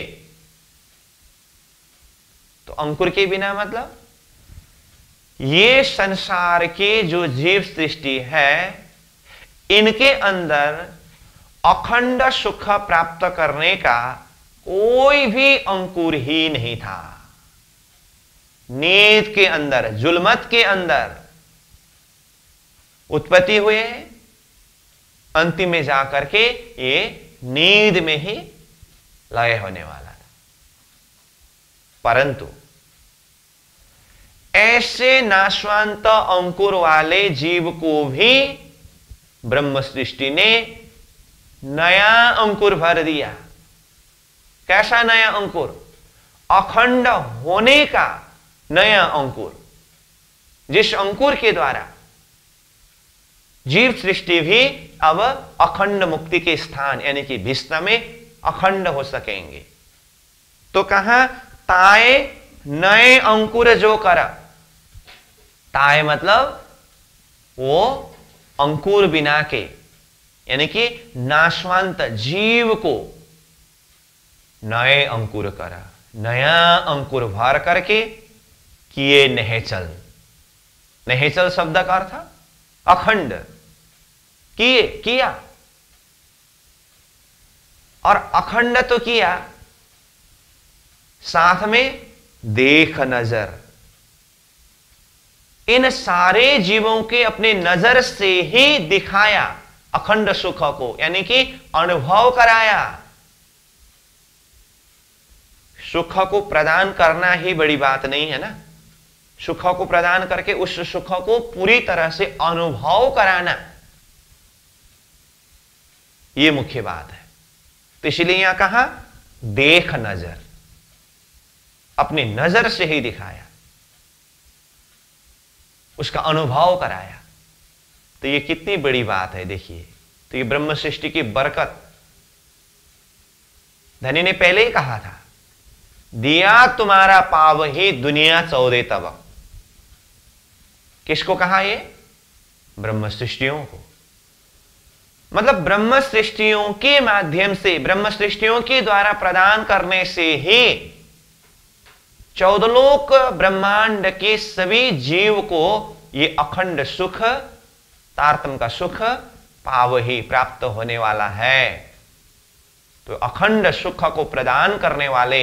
तो अंकुर के बिना मतलब ये संसार के जो जीव सृष्टि है, इनके अंदर अखंड सुख प्राप्त करने का कोई भी अंकुर ही नहीं था। नींद के अंदर, जुल्मत के अंदर उत्पत्ति हुए, अंतिम में जाकर के ये नींद में ही लय होने वाला था। परंतु ऐसे नाशवंत अंकुर वाले जीव को भी ब्रह्म सृष्टि ने नया अंकुर भर दिया। कैसा नया अंकुर? अखंड होने का नया अंकुर, जिस अंकुर के द्वारा जीव सृष्टि भी अब अखंड मुक्ति के स्थान यानी कि विष्णु में अखंड हो सकेंगे। तो कहा ताए नए अंकुर जो कर, ताए मतलब वो अंकुर बिना के यानी कि नाशवंत जीव को नए अंकुर कर, नया अंकुर भर करके किए नहेचल। नहेचल शब्द का अर्थ अखंड, किए किया, और अखंड तो किया, साथ में देख नजर, इन सारे जीवों के अपने नजर से ही दिखाया अखंड सुख को, यानी कि अनुभव कराया। सुख को प्रदान करना ही बड़ी बात नहीं है ना, सुख को प्रदान करके उस सुख को पूरी तरह से अनुभव कराना, यह मुख्य बात है। तो इसलिए यहां कहा देख नजर, अपनी नजर से ही दिखाया, उसका अनुभव कराया। तो यह कितनी बड़ी बात है देखिए। तो ये ब्रह्म सृष्टि की बरकत, धनी ने पहले ही कहा था, दिया तुम्हारा पाव ही दुनिया चौदे तब। किसको कहा? ये ब्रह्म सृष्टियों को। मतलब ब्रह्म सृष्टियों के माध्यम से, ब्रह्म सृष्टियों के द्वारा प्रदान करने से ही चौदलोक ब्रह्मांड के सभी जीव को ये अखंड सुख, तारतम का सुख पाव ही प्राप्त होने वाला है। तो अखंड सुख को प्रदान करने वाले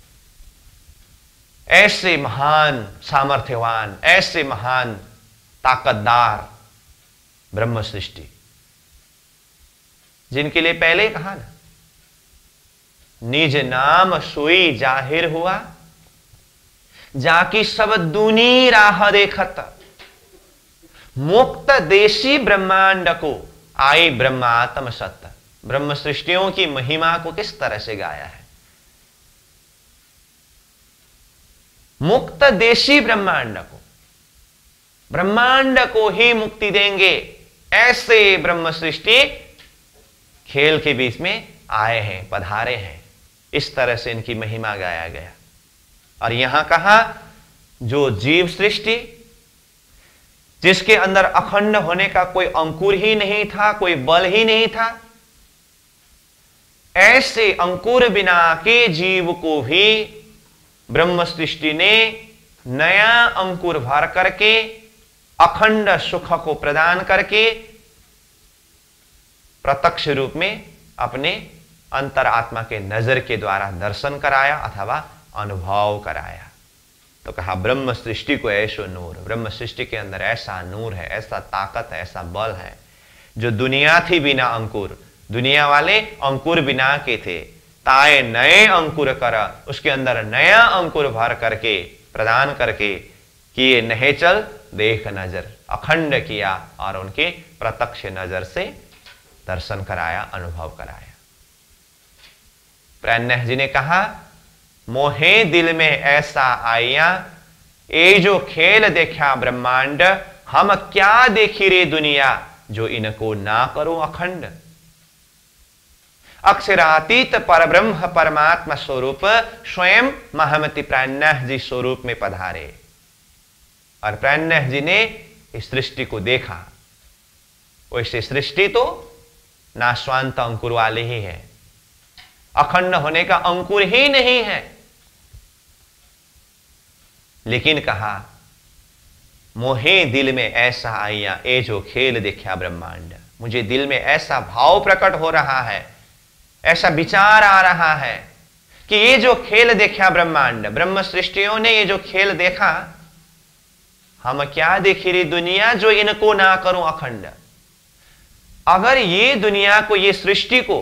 ऐसे महान सामर्थ्यवान, ऐसे महान ताकतदार ब्रह्म सृष्टि, जिनके लिए पहले कहा ना, निज नाम सोई जाहिर हुआ, जाकी सब दूनी राह देखत, मुक्त देशी ब्रह्मांड को आई ब्रह्मात्म सत्य। ब्रह्म सृष्टियों की महिमा को किस तरह से गाया है। मुक्त देशी ब्रह्मांड को, ब्रह्मांड को ही मुक्ति देंगे, ऐसे ब्रह्म सृष्टि खेल के बीच में आए हैं, पधारे हैं। इस तरह से इनकी महिमा गाया गया। और यहां कहा जो जीव सृष्टि जिसके अंदर अखंड होने का कोई अंकुर ही नहीं था, कोई बल ही नहीं था, ऐसे अंकुर बिना के जीव को भी ब्रह्म सृष्टि ने नया अंकुर भर करके अखंड सुख को प्रदान करके प्रत्यक्ष रूप में अपने अंतरात्मा के नजर के द्वारा दर्शन कराया अथवा अनुभव कराया। तो कहा ब्रह्म सृष्टि को ऐसो नूर, ब्रह्म सृष्टि के अंदर ऐसा नूर है, ऐसा ताकत है, ऐसा बल है, जो दुनिया थी बिना अंकुर, दुनिया वाले अंकुर बिना के थे, ताए नए अंकुर कर, उसके अंदर नया अंकुर भर करके प्रदान करके किए नहीं चल देख नजर, अखंड किया और उनके प्रत्यक्ष नजर से दर्शन कराया, अनुभव कराया। प्राणनाथ जी ने कहा मोहे दिल में ऐसा आया, ये जो खेल देखा ब्रह्मांड, हम क्या देखी रे दुनिया, जो इनको ना करो अखंड। अक्षरातीत परब्रह्म परमात्मा स्वरूप स्वयं महमति प्राणनाथ जी स्वरूप में पधारे और प्राणनाथ जी ने इस सृष्टि को देखा। वैसे सृष्टि तो नाशवांत अंकुर वाले ही है, अखंड होने का अंकुर ही नहीं है। लेकिन कहा मोहे दिल में ऐसा आया, ए जो खेल देखा ब्रह्मांड, मुझे दिल में ऐसा भाव प्रकट हो रहा है, ऐसा विचार आ रहा है कि ये जो खेल देखा ब्रह्मांड, ब्रह्म सृष्टियों ने ये जो खेल देखा, हम क्या देखी रे दुनिया, जो इनको ना करूं अखंड। अगर ये दुनिया को, ये सृष्टि को,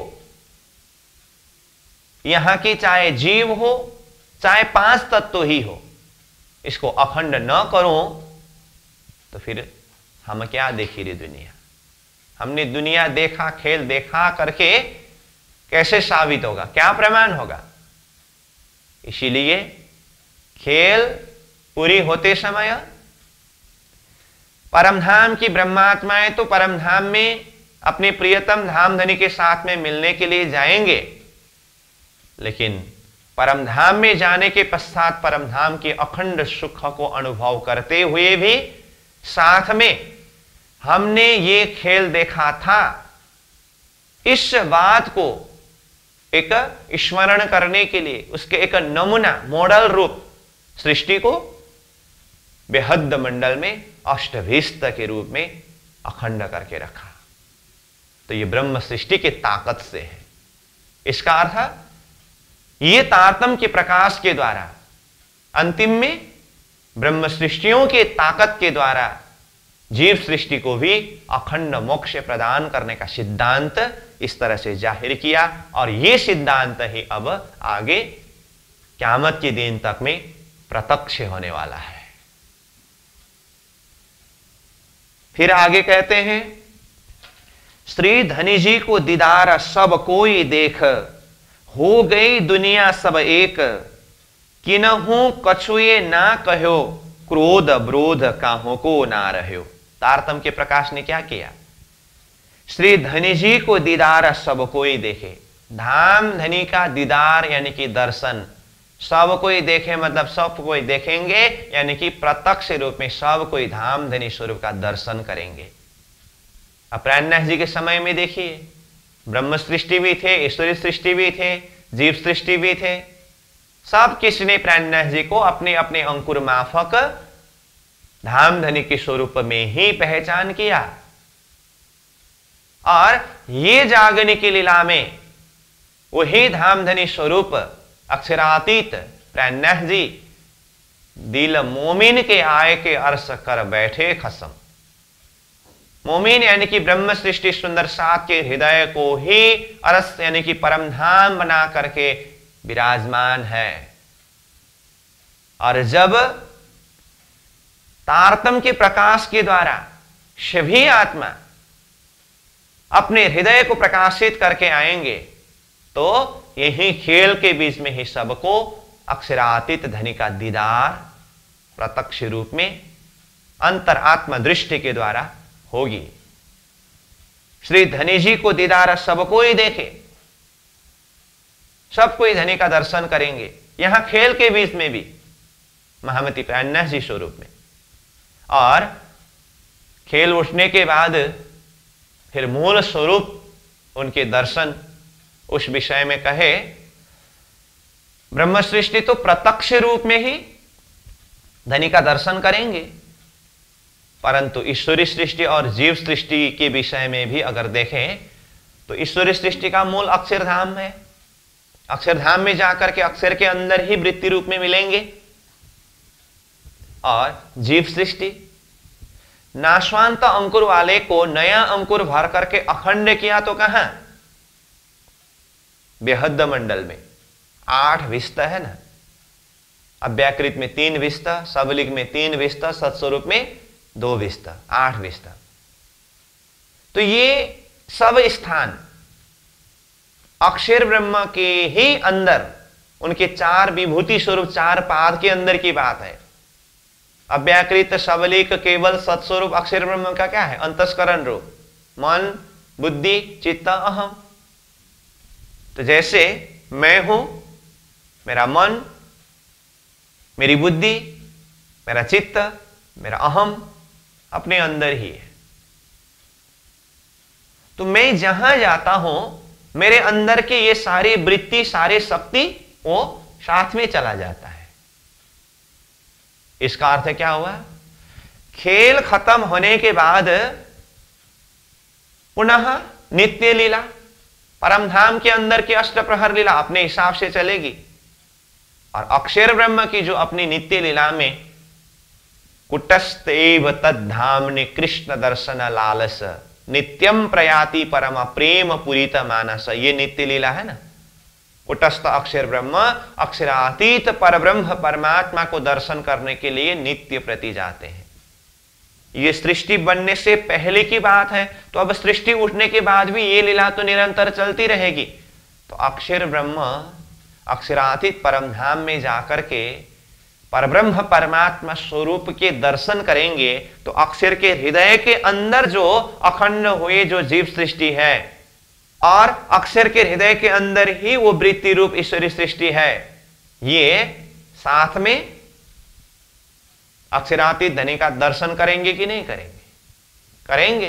यहां की चाहे जीव हो चाहे पांच तत्व ही हो, इसको अखंड न करो तो फिर हम क्या देखी रे दुनिया। हमने दुनिया देखा, खेल देखा करके कैसे साबित होगा, क्या प्रमाण होगा। इसीलिए खेल पूरी होते समय परमधाम की ब्रह्मात्माएं तो परमधाम में अपने प्रियतम धामधनी के साथ में मिलने के लिए जाएंगे, लेकिन परमधाम में जाने के पश्चात परमधाम के अखंड सुख को अनुभव करते हुए भी साथ में हमने ये खेल देखा था, इस बात को एक स्मरण करने के लिए, उसके एक नमूना मॉडल रूप सृष्टि को बेहद मंडल में अष्टभीष्ट के रूप में अखंड करके रखा। तो ये ब्रह्म सृष्टि की ताकत से है। इसका अर्थ ये तारतम्य के प्रकाश के द्वारा अंतिम में ब्रह्म सृष्टियों के ताकत के द्वारा जीव सृष्टि को भी अखंड मोक्ष प्रदान करने का सिद्धांत इस तरह से जाहिर किया। और ये सिद्धांत ही अब आगे क़यामत के दिन तक में प्रत्यक्ष होने वाला है। फिर आगे कहते हैं श्री धनी जी को दीदार सब कोई देख, हो गई दुनिया सब एक, किन्हू कछुए ना कहो, क्रोध ब्रोध काहों को ना रहो। तारतम्य के प्रकाश ने क्या किया, श्री धनी जी को दीदार सब कोई देखे। धाम धनी का दीदार यानी कि दर्शन, सब कोई देखे मतलब सब कोई देखेंगे, यानी कि प्रत्यक्ष रूप में सब कोई धाम धनी स्वरूप का दर्शन करेंगे। अब प्राणनाथ जी के समय में देखिए, ब्रह्म सृष्टि भी थे, ईश्वरी सृष्टि भी थे, जीव सृष्टि भी थे, सब किसने प्राणनाथ जी को अपने अपने अंकुर माफक धाम धनी के स्वरूप में ही पहचान किया। और ये जागने की लीला में वही धाम धनी स्वरूप अक्षरातीत प्राणनाथ जी दिल मोमिन के आय के अर्श कर बैठे खसम। मोमिन यानी कि ब्रह्म सृष्टि सुंदर सात के हृदय को ही अरस यानी कि परमधाम बना करके विराजमान है। और जब तारतम्य के प्रकाश के द्वारा सभी आत्मा अपने हृदय को प्रकाशित करके आएंगे, तो यही खेल के बीच में ही सबको अक्षरातीत धनी का दीदार प्रत्यक्ष रूप में अंतरात्मा दृष्टि के द्वारा होगी। श्री धनी जी को दीदार सब कोई देखे, सब कोई धनी का दर्शन करेंगे। यहां खेल के बीच में भी महामती प्राणनाथ जी स्वरूप में, और खेल उठने के बाद फिर मूल स्वरूप उनके दर्शन उस विषय में कहे। ब्रह्म सृष्टि तो प्रत्यक्ष रूप में ही धनी का दर्शन करेंगे, परंतु ईश्वरी सृष्टि और जीव सृष्टि के विषय में भी अगर देखें तो ईश्वरी सृष्टि का मूल अक्षरधाम है। अक्षरधाम में जाकर के अक्षर के अंदर ही वृत्ति रूप में मिलेंगे। और जीव सृष्टि नाशवांत अंकुर वाले को नया अंकुर भर करके अखंड किया तो कहां? बेहद मंडल में आठ विस्त है ना, अव्याकृत में तीन विस्त, सबलिग में तीन विस्त, सत्स्वरूप में दो विस्त, आठ विस्त। तो ये सब स्थान अक्षर ब्रह्म के ही अंदर, उनके चार विभूति स्वरूप चार पाद के अंदर की बात है। अव्याकृत सबलिक केवल सत्स्वरूप अक्षर ब्रह्म का क्या है? अंतस्करण रूप, मन, बुद्धि, चित्त, अहम। तो जैसे मैं हूं, मेरा मन, मेरी बुद्धि, मेरा चित्त, मेरा अहम अपने अंदर ही है। तो मैं जहां जाता हूं मेरे अंदर के ये सारी वृत्ति, सारे शक्ति वो साथ में चला जाता है। इसका अर्थ क्या हुआ? खेल खत्म होने के बाद पुनः नित्य लीला, परमधाम के अंदर की अष्टप्रहर लीला अपने हिसाब से चलेगी। और अक्षर ब्रह्म की जो अपनी नित्य लीला में कुटस्थैव तद्धाम्नि कृष्ण दर्शन लालस नित्यम प्रयाति परम प्रेम पुरीत मानस, ये नित्य लीला है ना। कुटस्थ अक्षर ब्रह्म अक्षरातीत परब्रह्म परमात्मा को दर्शन करने के लिए नित्य प्रति जाते हैं। ये सृष्टि बनने से पहले की बात है, तो अब सृष्टि उठने के बाद भी ये लीला तो निरंतर चलती रहेगी। तो अक्षर ब्रह्म अक्षरातीत परम धाम में जाकर के परब्रह्म परमात्मा स्वरूप के दर्शन करेंगे, तो अक्षर के हृदय के अंदर जो अखंड हुए जो जीव सृष्टि है, और अक्षर के हृदय के अंदर ही वो वृत्ति रूप ईश्वरी सृष्टि है, ये साथ में अक्षरातीत धनी का दर्शन करेंगे कि नहीं करेंगे? करेंगे।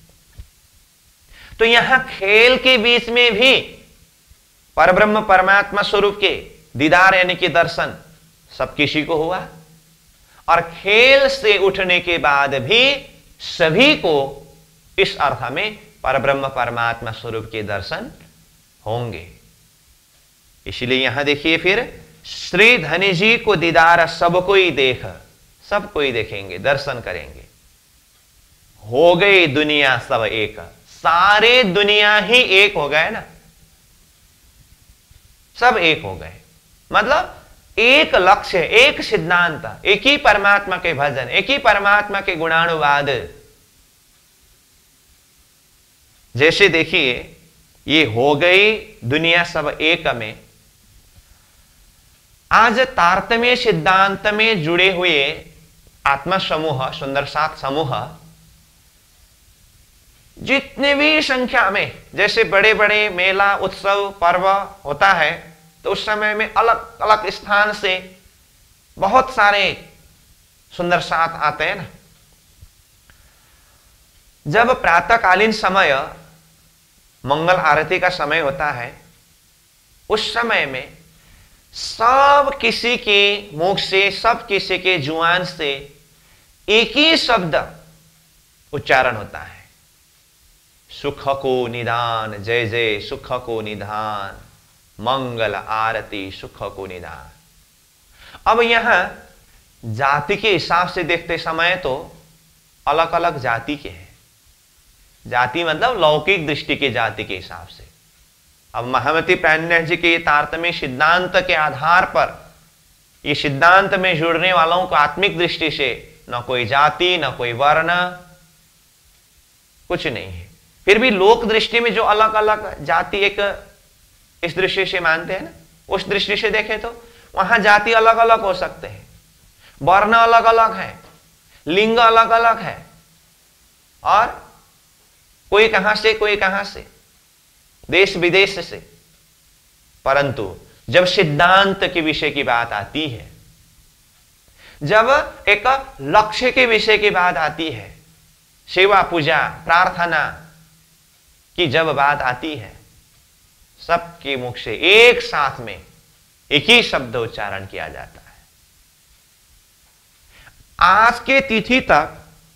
तो यहां खेल के बीच में भी परब्रह्म परमात्मा स्वरूप के दीदार यानी कि दर्शन सब किसी को हुआ, और खेल से उठने के बाद भी सभी को इस अर्थ में परब्रह्म परमात्मा स्वरूप के दर्शन होंगे। इसलिए यहां देखिए, फिर श्री धनी जी को दीदार सब कोई देख, सब कोई देखेंगे, दर्शन करेंगे। हो गई दुनिया सब एक, सारे दुनिया ही एक हो गए ना, सब एक हो गए। मतलब एक लक्ष्य, एक सिद्धांत, एक ही परमात्मा के भजन, एक ही परमात्मा के गुणानुवाद। जैसे देखिए, ये हो गई दुनिया सब एक में, आज तारतम्य सिद्धांत में जुड़े हुए आत्मा समूह, सुंदर सात समूह, जितने भी संख्या में, जैसे बड़े बड़े मेला उत्सव पर्व होता है, तो उस समय में अलग अलग स्थान से बहुत सारे सुंदर साथ आते हैं ना। जब प्रातःकालीन समय मंगल आरती का समय होता है, उस समय में सब किसी के मुख से, सब किसी के जुबान से एक ही शब्द उच्चारण होता है, सुख को निदान, जय जय सुख को निदान, मंगल आरती सुख को निदान। अब यहां जाति के हिसाब से देखते समय तो अलग अलग जाति के हैं। जाति मतलब लौकिक दृष्टि के जाति के हिसाब से। अब महामती प्राणनाथ जी के तारतम्य सिद्धांत के आधार पर, ये सिद्धांत में जुड़ने वालों को आत्मिक दृष्टि से न कोई जाति, न कोई वर्ण, कुछ नहीं है। फिर भी लोक दृष्टि में जो अलग अलग जाति एक इस दृष्टि से मानते हैं ना, उस दृष्टि से देखें तो वहां जाति अलग अलग हो सकते हैं, वर्ण अलग अलग है, लिंग अलग अलग है, और कोई कहां से कोई कहां से, देश विदेश से। परंतु जब सिद्धांत के विषय की बात आती है, जब एक लक्ष्य के विषय की बात आती है, सेवा पूजा प्रार्थना की जब बात आती है, सबके मुख से एक साथ में एक ही शब्द उच्चारण किया जाता है। आज के तिथि तक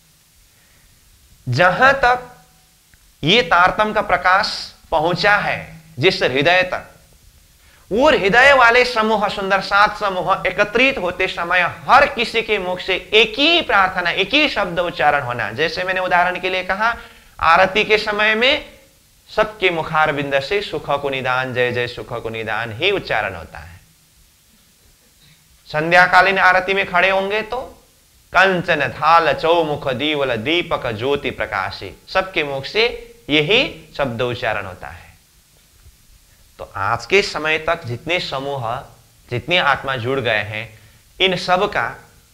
जहां तक ये तारतम्य का प्रकाश पहुंचा है, जिस हृदय तक, वो हृदय वाले समूह, सुंदर सात समूह एकत्रित होते समय हर किसी के मुख से एक ही प्रार्थना, एक ही शब्द उच्चारण होना। जैसे मैंने उदाहरण के लिए कहा, आरती के समय में सबके मुखारबिंद से सुख को निदान, जय जय सुख को निदान ही उच्चारण होता है। संध्याकालीन आरती में खड़े होंगे तो कंचन थाल चौमुख दीवल दीपक ज्योति प्रकाशी, सबके मुख से यही शब्द उच्चारण होता है। तो आज के समय तक जितने समूह, जितने आत्मा जुड़ गए हैं, इन सब का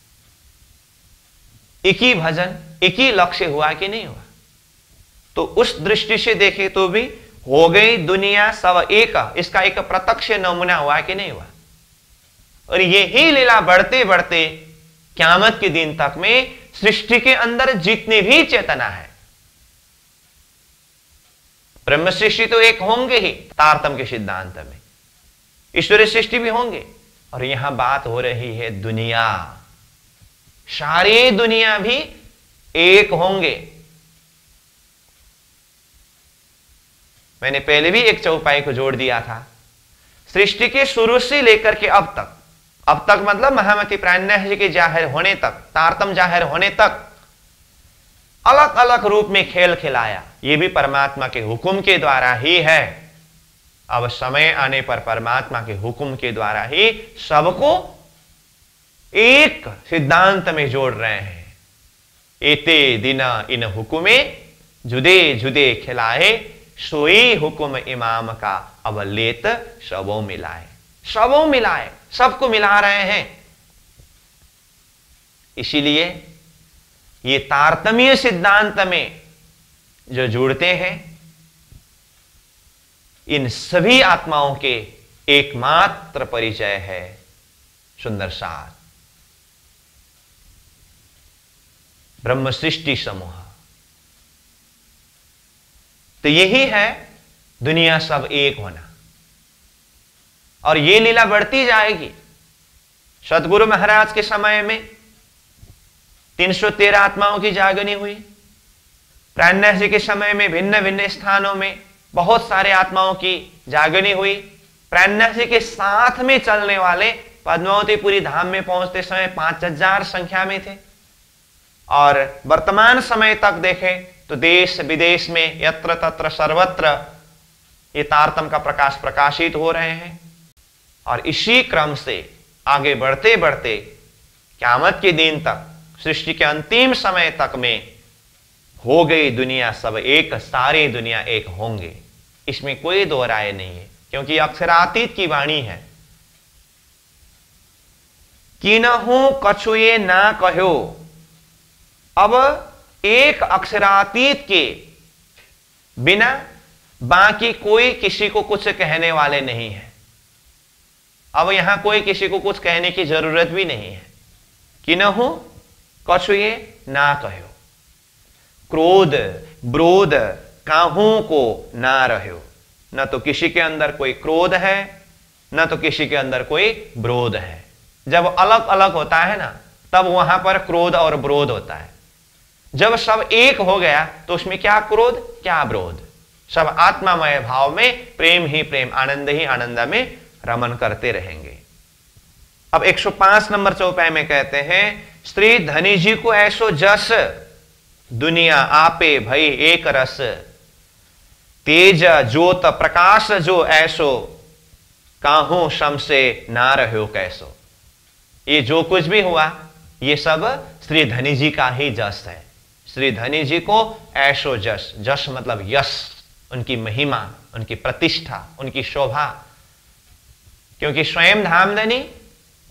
एक ही भजन, एक ही लक्ष्य हुआ कि नहीं हुआ? तो उस दृष्टि से देखे तो भी हो गई दुनिया सब एक, इसका एक प्रत्यक्ष नमूना हुआ कि नहीं हुआ? और यही लीला बढ़ते बढ़ते क़यामत के दिन तक में सृष्टि के अंदर जितने भी चेतना है, ब्रह्म सृष्टि तो एक होंगे ही तारतम्य के सिद्धांत में, ईश्वरीय सृष्टि भी होंगे, और यहां बात हो रही है दुनिया, सारी दुनिया भी एक होंगे। मैंने पहले भी एक चौपाई को जोड़ दिया था, सृष्टि के शुरू से लेकर के अब तक, अब तक मतलब महामती प्राणनाथ जी के जाहिर होने तक, तारतम्य जाहिर होने तक अलग अलग रूप में खेल खिलाया। यह भी परमात्मा के हुक्म के द्वारा ही है। अब समय आने पर परमात्मा के हुक्म के द्वारा ही सबको एक सिद्धांत में जोड़ रहे हैं। एते दिना इन हुक्मे जुदे जुदे खिलाए, सोई हुक्म इमाम का अब लेत सबों मिलाए, सबों मिलाए, सबको मिला रहे हैं। इसीलिए ये तारतम्य सिद्धांत में जो जुड़ते हैं, इन सभी आत्माओं के एकमात्र परिचय है सुंदर सार ब्रह्म सृष्टि समूह। तो यही है दुनिया सब एक होना, और ये लीला बढ़ती जाएगी। सदगुरु महाराज के समय में तीन सौ तेरह आत्माओं की जागनी हुई। प्राणनाथ जी के समय में भिन्न भिन्न स्थानों में बहुत सारे आत्माओं की जागनी हुई। प्राणनाथ जी के साथ में चलने वाले पद्मावतीपुरी धाम में पहुंचते समय पांच हजार संख्या में थे, और वर्तमान समय तक देखें तो देश विदेश में यत्र तत्र सर्वत्र ये तारतम्य का प्रकाश प्रकाशित हो रहे हैं। और इसी क्रम से आगे बढ़ते बढ़ते क़यामत के दिन तक, सृष्टि के अंतिम समय तक में हो गई दुनिया सब एक, सारी दुनिया एक होंगे, इसमें कोई दो राय नहीं है, क्योंकि अक्षरातीत की वाणी है। किनहु कछुए ना कहो, अब एक अक्षरातीत के बिना बाकी कोई किसी को कुछ कहने वाले नहीं है। अब यहां कोई किसी को कुछ कहने की जरूरत भी नहीं है। किनहु कछुए ना कहो, क्रोध ब्रोध काहू को ना रहो। न तो किसी के अंदर कोई क्रोध है, न तो किसी के अंदर कोई ब्रोध है। जब अलग अलग होता है ना, तब वहां पर क्रोध और ब्रोध होता है। जब सब एक हो गया तो उसमें क्या क्रोध क्या ब्रोध, सब आत्मामय भाव में प्रेम ही प्रेम, आनंद ही आनंद में रमन करते रहेंगे। अब एक सौ पांच नंबर चौपाई में कहते हैं, श्री धनी जी को ऐसो जस, दुनिया आपे भई एक रस, तेज ज्योत प्रकाश जो ऐसो, काहू शम से ना रहो कैसो। ये जो कुछ भी हुआ ये सब श्री धनी जी का ही जस है। श्री धनी जी को ऐसो जस, जस मतलब यश, उनकी महिमा, उनकी प्रतिष्ठा, उनकी शोभा। क्योंकि स्वयं धामधनी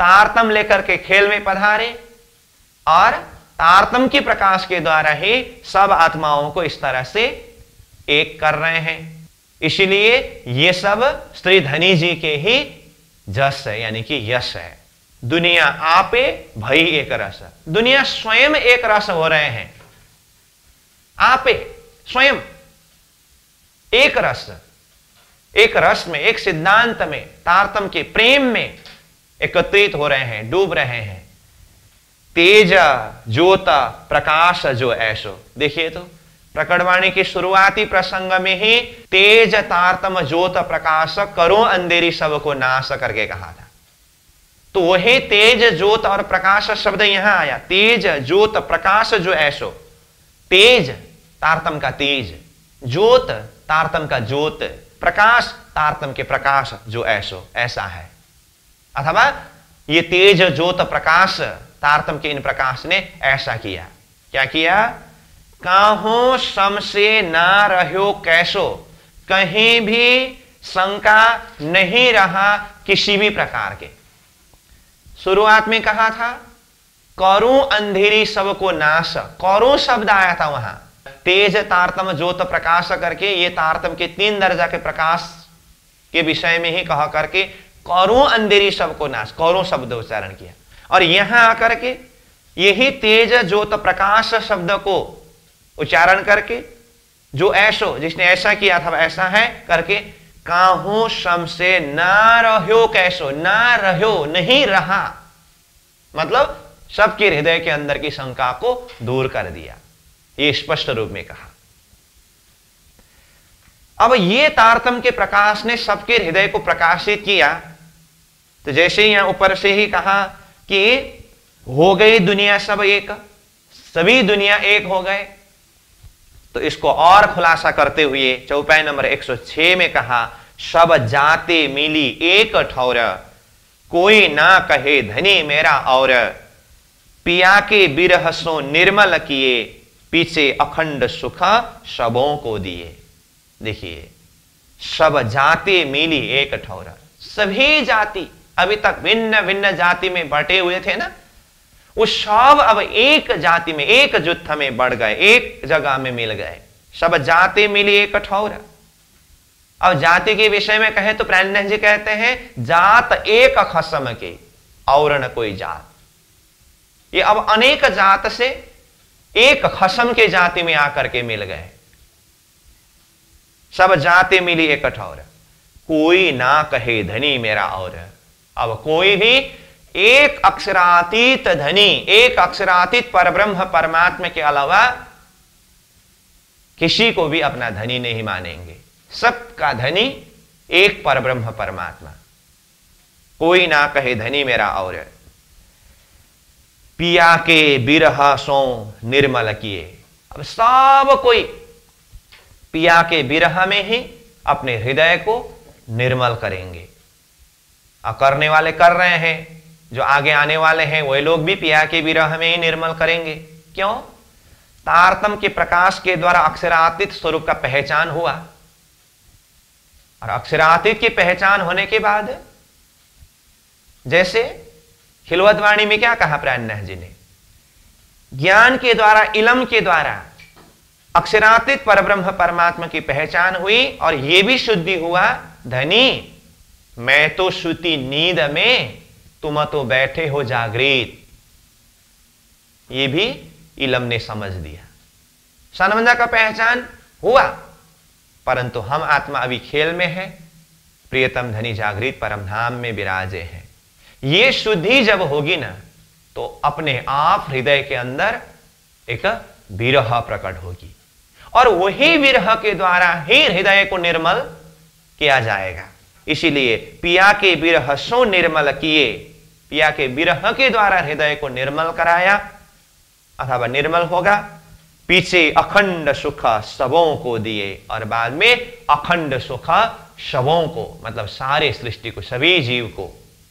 तारतम लेकर के खेल में पधारे और तारतम के प्रकाश के द्वारा ही सब आत्माओं को इस तरह से एक कर रहे हैं। इसलिए ये सब श्री धनी जी के ही जस है, यानी कि यश है। दुनिया आपे भई एक रस, दुनिया स्वयं एक रस हो रहे हैं। आपे स्वयं एक रस, एक रस में, एक सिद्धांत में, तारतम के प्रेम में एकत्रित हो रहे हैं, डूब रहे हैं। तेज ज्योत प्रकाश जो ऐसो, देखिए तो प्रकटवाणी के शुरुआती प्रसंग में ही तेज तारतम ज्योत प्रकाश करो अंधेरी सबको नाश करके कहा था। तो वही तेज ज्योत और प्रकाश शब्द यहां आया। तेज ज्योत प्रकाश जो ऐसो, तेज तारतम का तेज, ज्योत तारतम का ज्योत, प्रकाश तारतम के प्रकाश जो ऐसो, ऐसा है। अथवा ये तेज ज्योत प्रकाश तारतम के इन प्रकाश ने ऐसा किया। क्या किया? काहो सम से ना रहो कैसो, कहीं भी शंका नहीं रहा किसी भी प्रकार के। शुरुआत में कहा था करूं अंधेरी सबको नाश, करूं शब्द आया था वहां। तेज तारतम ज्योत प्रकाश करके ये तारतम के तीन दर्जा के प्रकाश के विषय में ही कहा करके करूं अंधेरी सबको नाश, करूं शब्द उच्चारण किया। और यहां आकर के यही तेज ज्योत प्रकाश शब्द को उच्चारण करके जो ऐसो, जिसने ऐसा किया था ऐसा है करके, काहू शम से ना रहो कैसो, ना रहो नहीं रहा, मतलब सबके हृदय के अंदर की शंका को दूर कर दिया, ये स्पष्ट रूप में कहा। अब ये तारतम के प्रकाश ने सबके हृदय को प्रकाशित किया। तो जैसे यहां ऊपर से ही कहा कि हो गई दुनिया सब एक, सभी दुनिया एक हो गए, तो इसको और खुलासा करते हुए चौपाई नंबर एक सौ छह में कहा सब जाते मिली एक ठौर, कोई ना कहे धनी मेरा और, पिया के बिरह सो निर्मल किए, पीछे अखंड सुख सबों को दिए। देखिए, सब जाति मिली एक ठौर, सभी जाति अभी तक भिन्न भिन्न जाति में बटे हुए थे ना, वो सब अब एक जाति में, एक जुत्थ में बढ़ गए, एक जगह में मिल गए। सब जाति मिली एक ठौर। अब जाति के विषय में कहे तो प्राणनाथ जी कहते हैं जात एक खसम के और न कोई जात। ये अब अनेक जात से एक खसम के जाति में आकर के मिल गए। सब जाति मिली एक ठौर, कोई ना कहे धनी मेरा और। अब कोई भी एक अक्षरातीत धनी, एक अक्षरातीत परब्रह्म परमात्मा के अलावा किसी को भी अपना धनी नहीं मानेंगे। सबका धनी एक परब्रह्म परमात्मा। कोई ना कहे धनी मेरा और, पिया के बिरह सो निर्मल किए। अब सब कोई पिया के बिरह में ही अपने हृदय को निर्मल करेंगे। और करने वाले कर रहे हैं, जो आगे आने वाले हैं वही लोग भी पिया के विरह में ही निर्मल करेंगे। क्यों? तारतम के प्रकाश के द्वारा अक्षरातीत स्वरूप का पहचान हुआ, और अक्षरातीत की पहचान होने के बाद जैसे खिलवतवाणी में क्या कहा प्राणनाथ जी ने, ज्ञान के द्वारा, इलम के द्वारा अक्षरातीत परब्रह्म परमात्मा की पहचान हुई, और यह भी शुद्धि हुआ धनी मैं तो श्रुति नींद में, तुम तो बैठे हो जागृत। ये भी इलम ने समझ दिया। सानबंदा का पहचान हुआ, परंतु हम आत्मा अभी खेल में है, प्रियतम धनी जागृत परम धाम में विराजे हैं। ये शुद्धि जब होगी ना, तो अपने आप हृदय के अंदर एक विरह प्रकट होगी, और वही विरह के द्वारा ही हृदय को निर्मल किया जाएगा। इसीलिए पिया के विरह सो निर्मल किए, पिया के विरह के द्वारा हृदय को निर्मल कराया अथवा निर्मल होगा। पीछे अखंड सुख सबों को दिए, और बाद में अखंड सुख सबों को, मतलब सारे सृष्टि को, सभी जीव को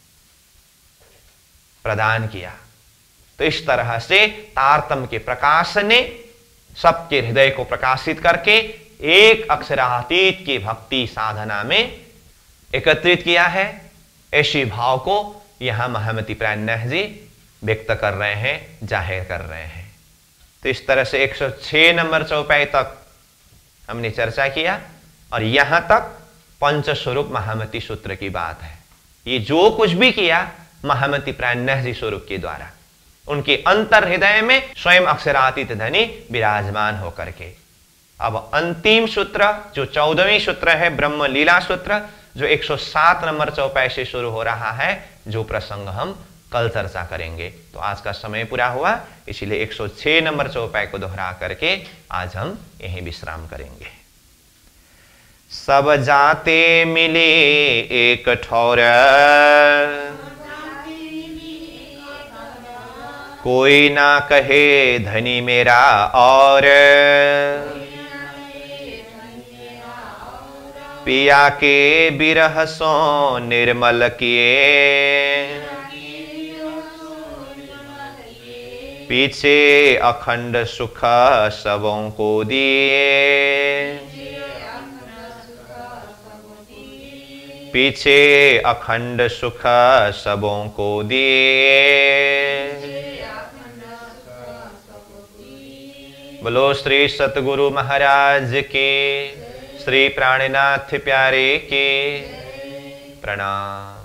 प्रदान किया। तो इस तरह से तारतम के प्रकाश ने सबके हृदय को प्रकाशित करके एक अक्षरातीत की भक्ति साधना में एकत्रित किया है। ऐसी भाव को यहां महामती प्राणनाथ जी व्यक्त कर रहे हैं, जाहिर कर रहे हैं। तो इस तरह से एक सौ छह नंबर चौपाई तक हमने चर्चा किया और यहां तक पंचस्वरूप महामती सूत्र की बात है। ये जो कुछ भी किया महामती प्राणनाथ जी स्वरूप के द्वारा, उनके अंतर हृदय में स्वयं अक्षरातीत धनी विराजमान होकर के। अब अंतिम सूत्र जो चौदहवीं सूत्र है, ब्रह्म लीला सूत्र, जो एक सौ सात नंबर चौपाई से शुरू हो रहा है, जो प्रसंग हम कल चर्चा करेंगे। तो आज का समय पूरा हुआ, इसलिए एक सौ छह नंबर चौपाई को दोहरा करके आज हम यहीं विश्राम करेंगे। सब जाते मिले एक ठौर, कोई ना कहे धनी मेरा और, पिया के बिरह सो निर्मल किए, पीछे अखंड सुख सबों को दिए, पीछे अखंड सुख सबों को दिए। बोलो श्री सतगुरु महाराज के, श्री प्राणनाथ प्यारे के प्रणाम।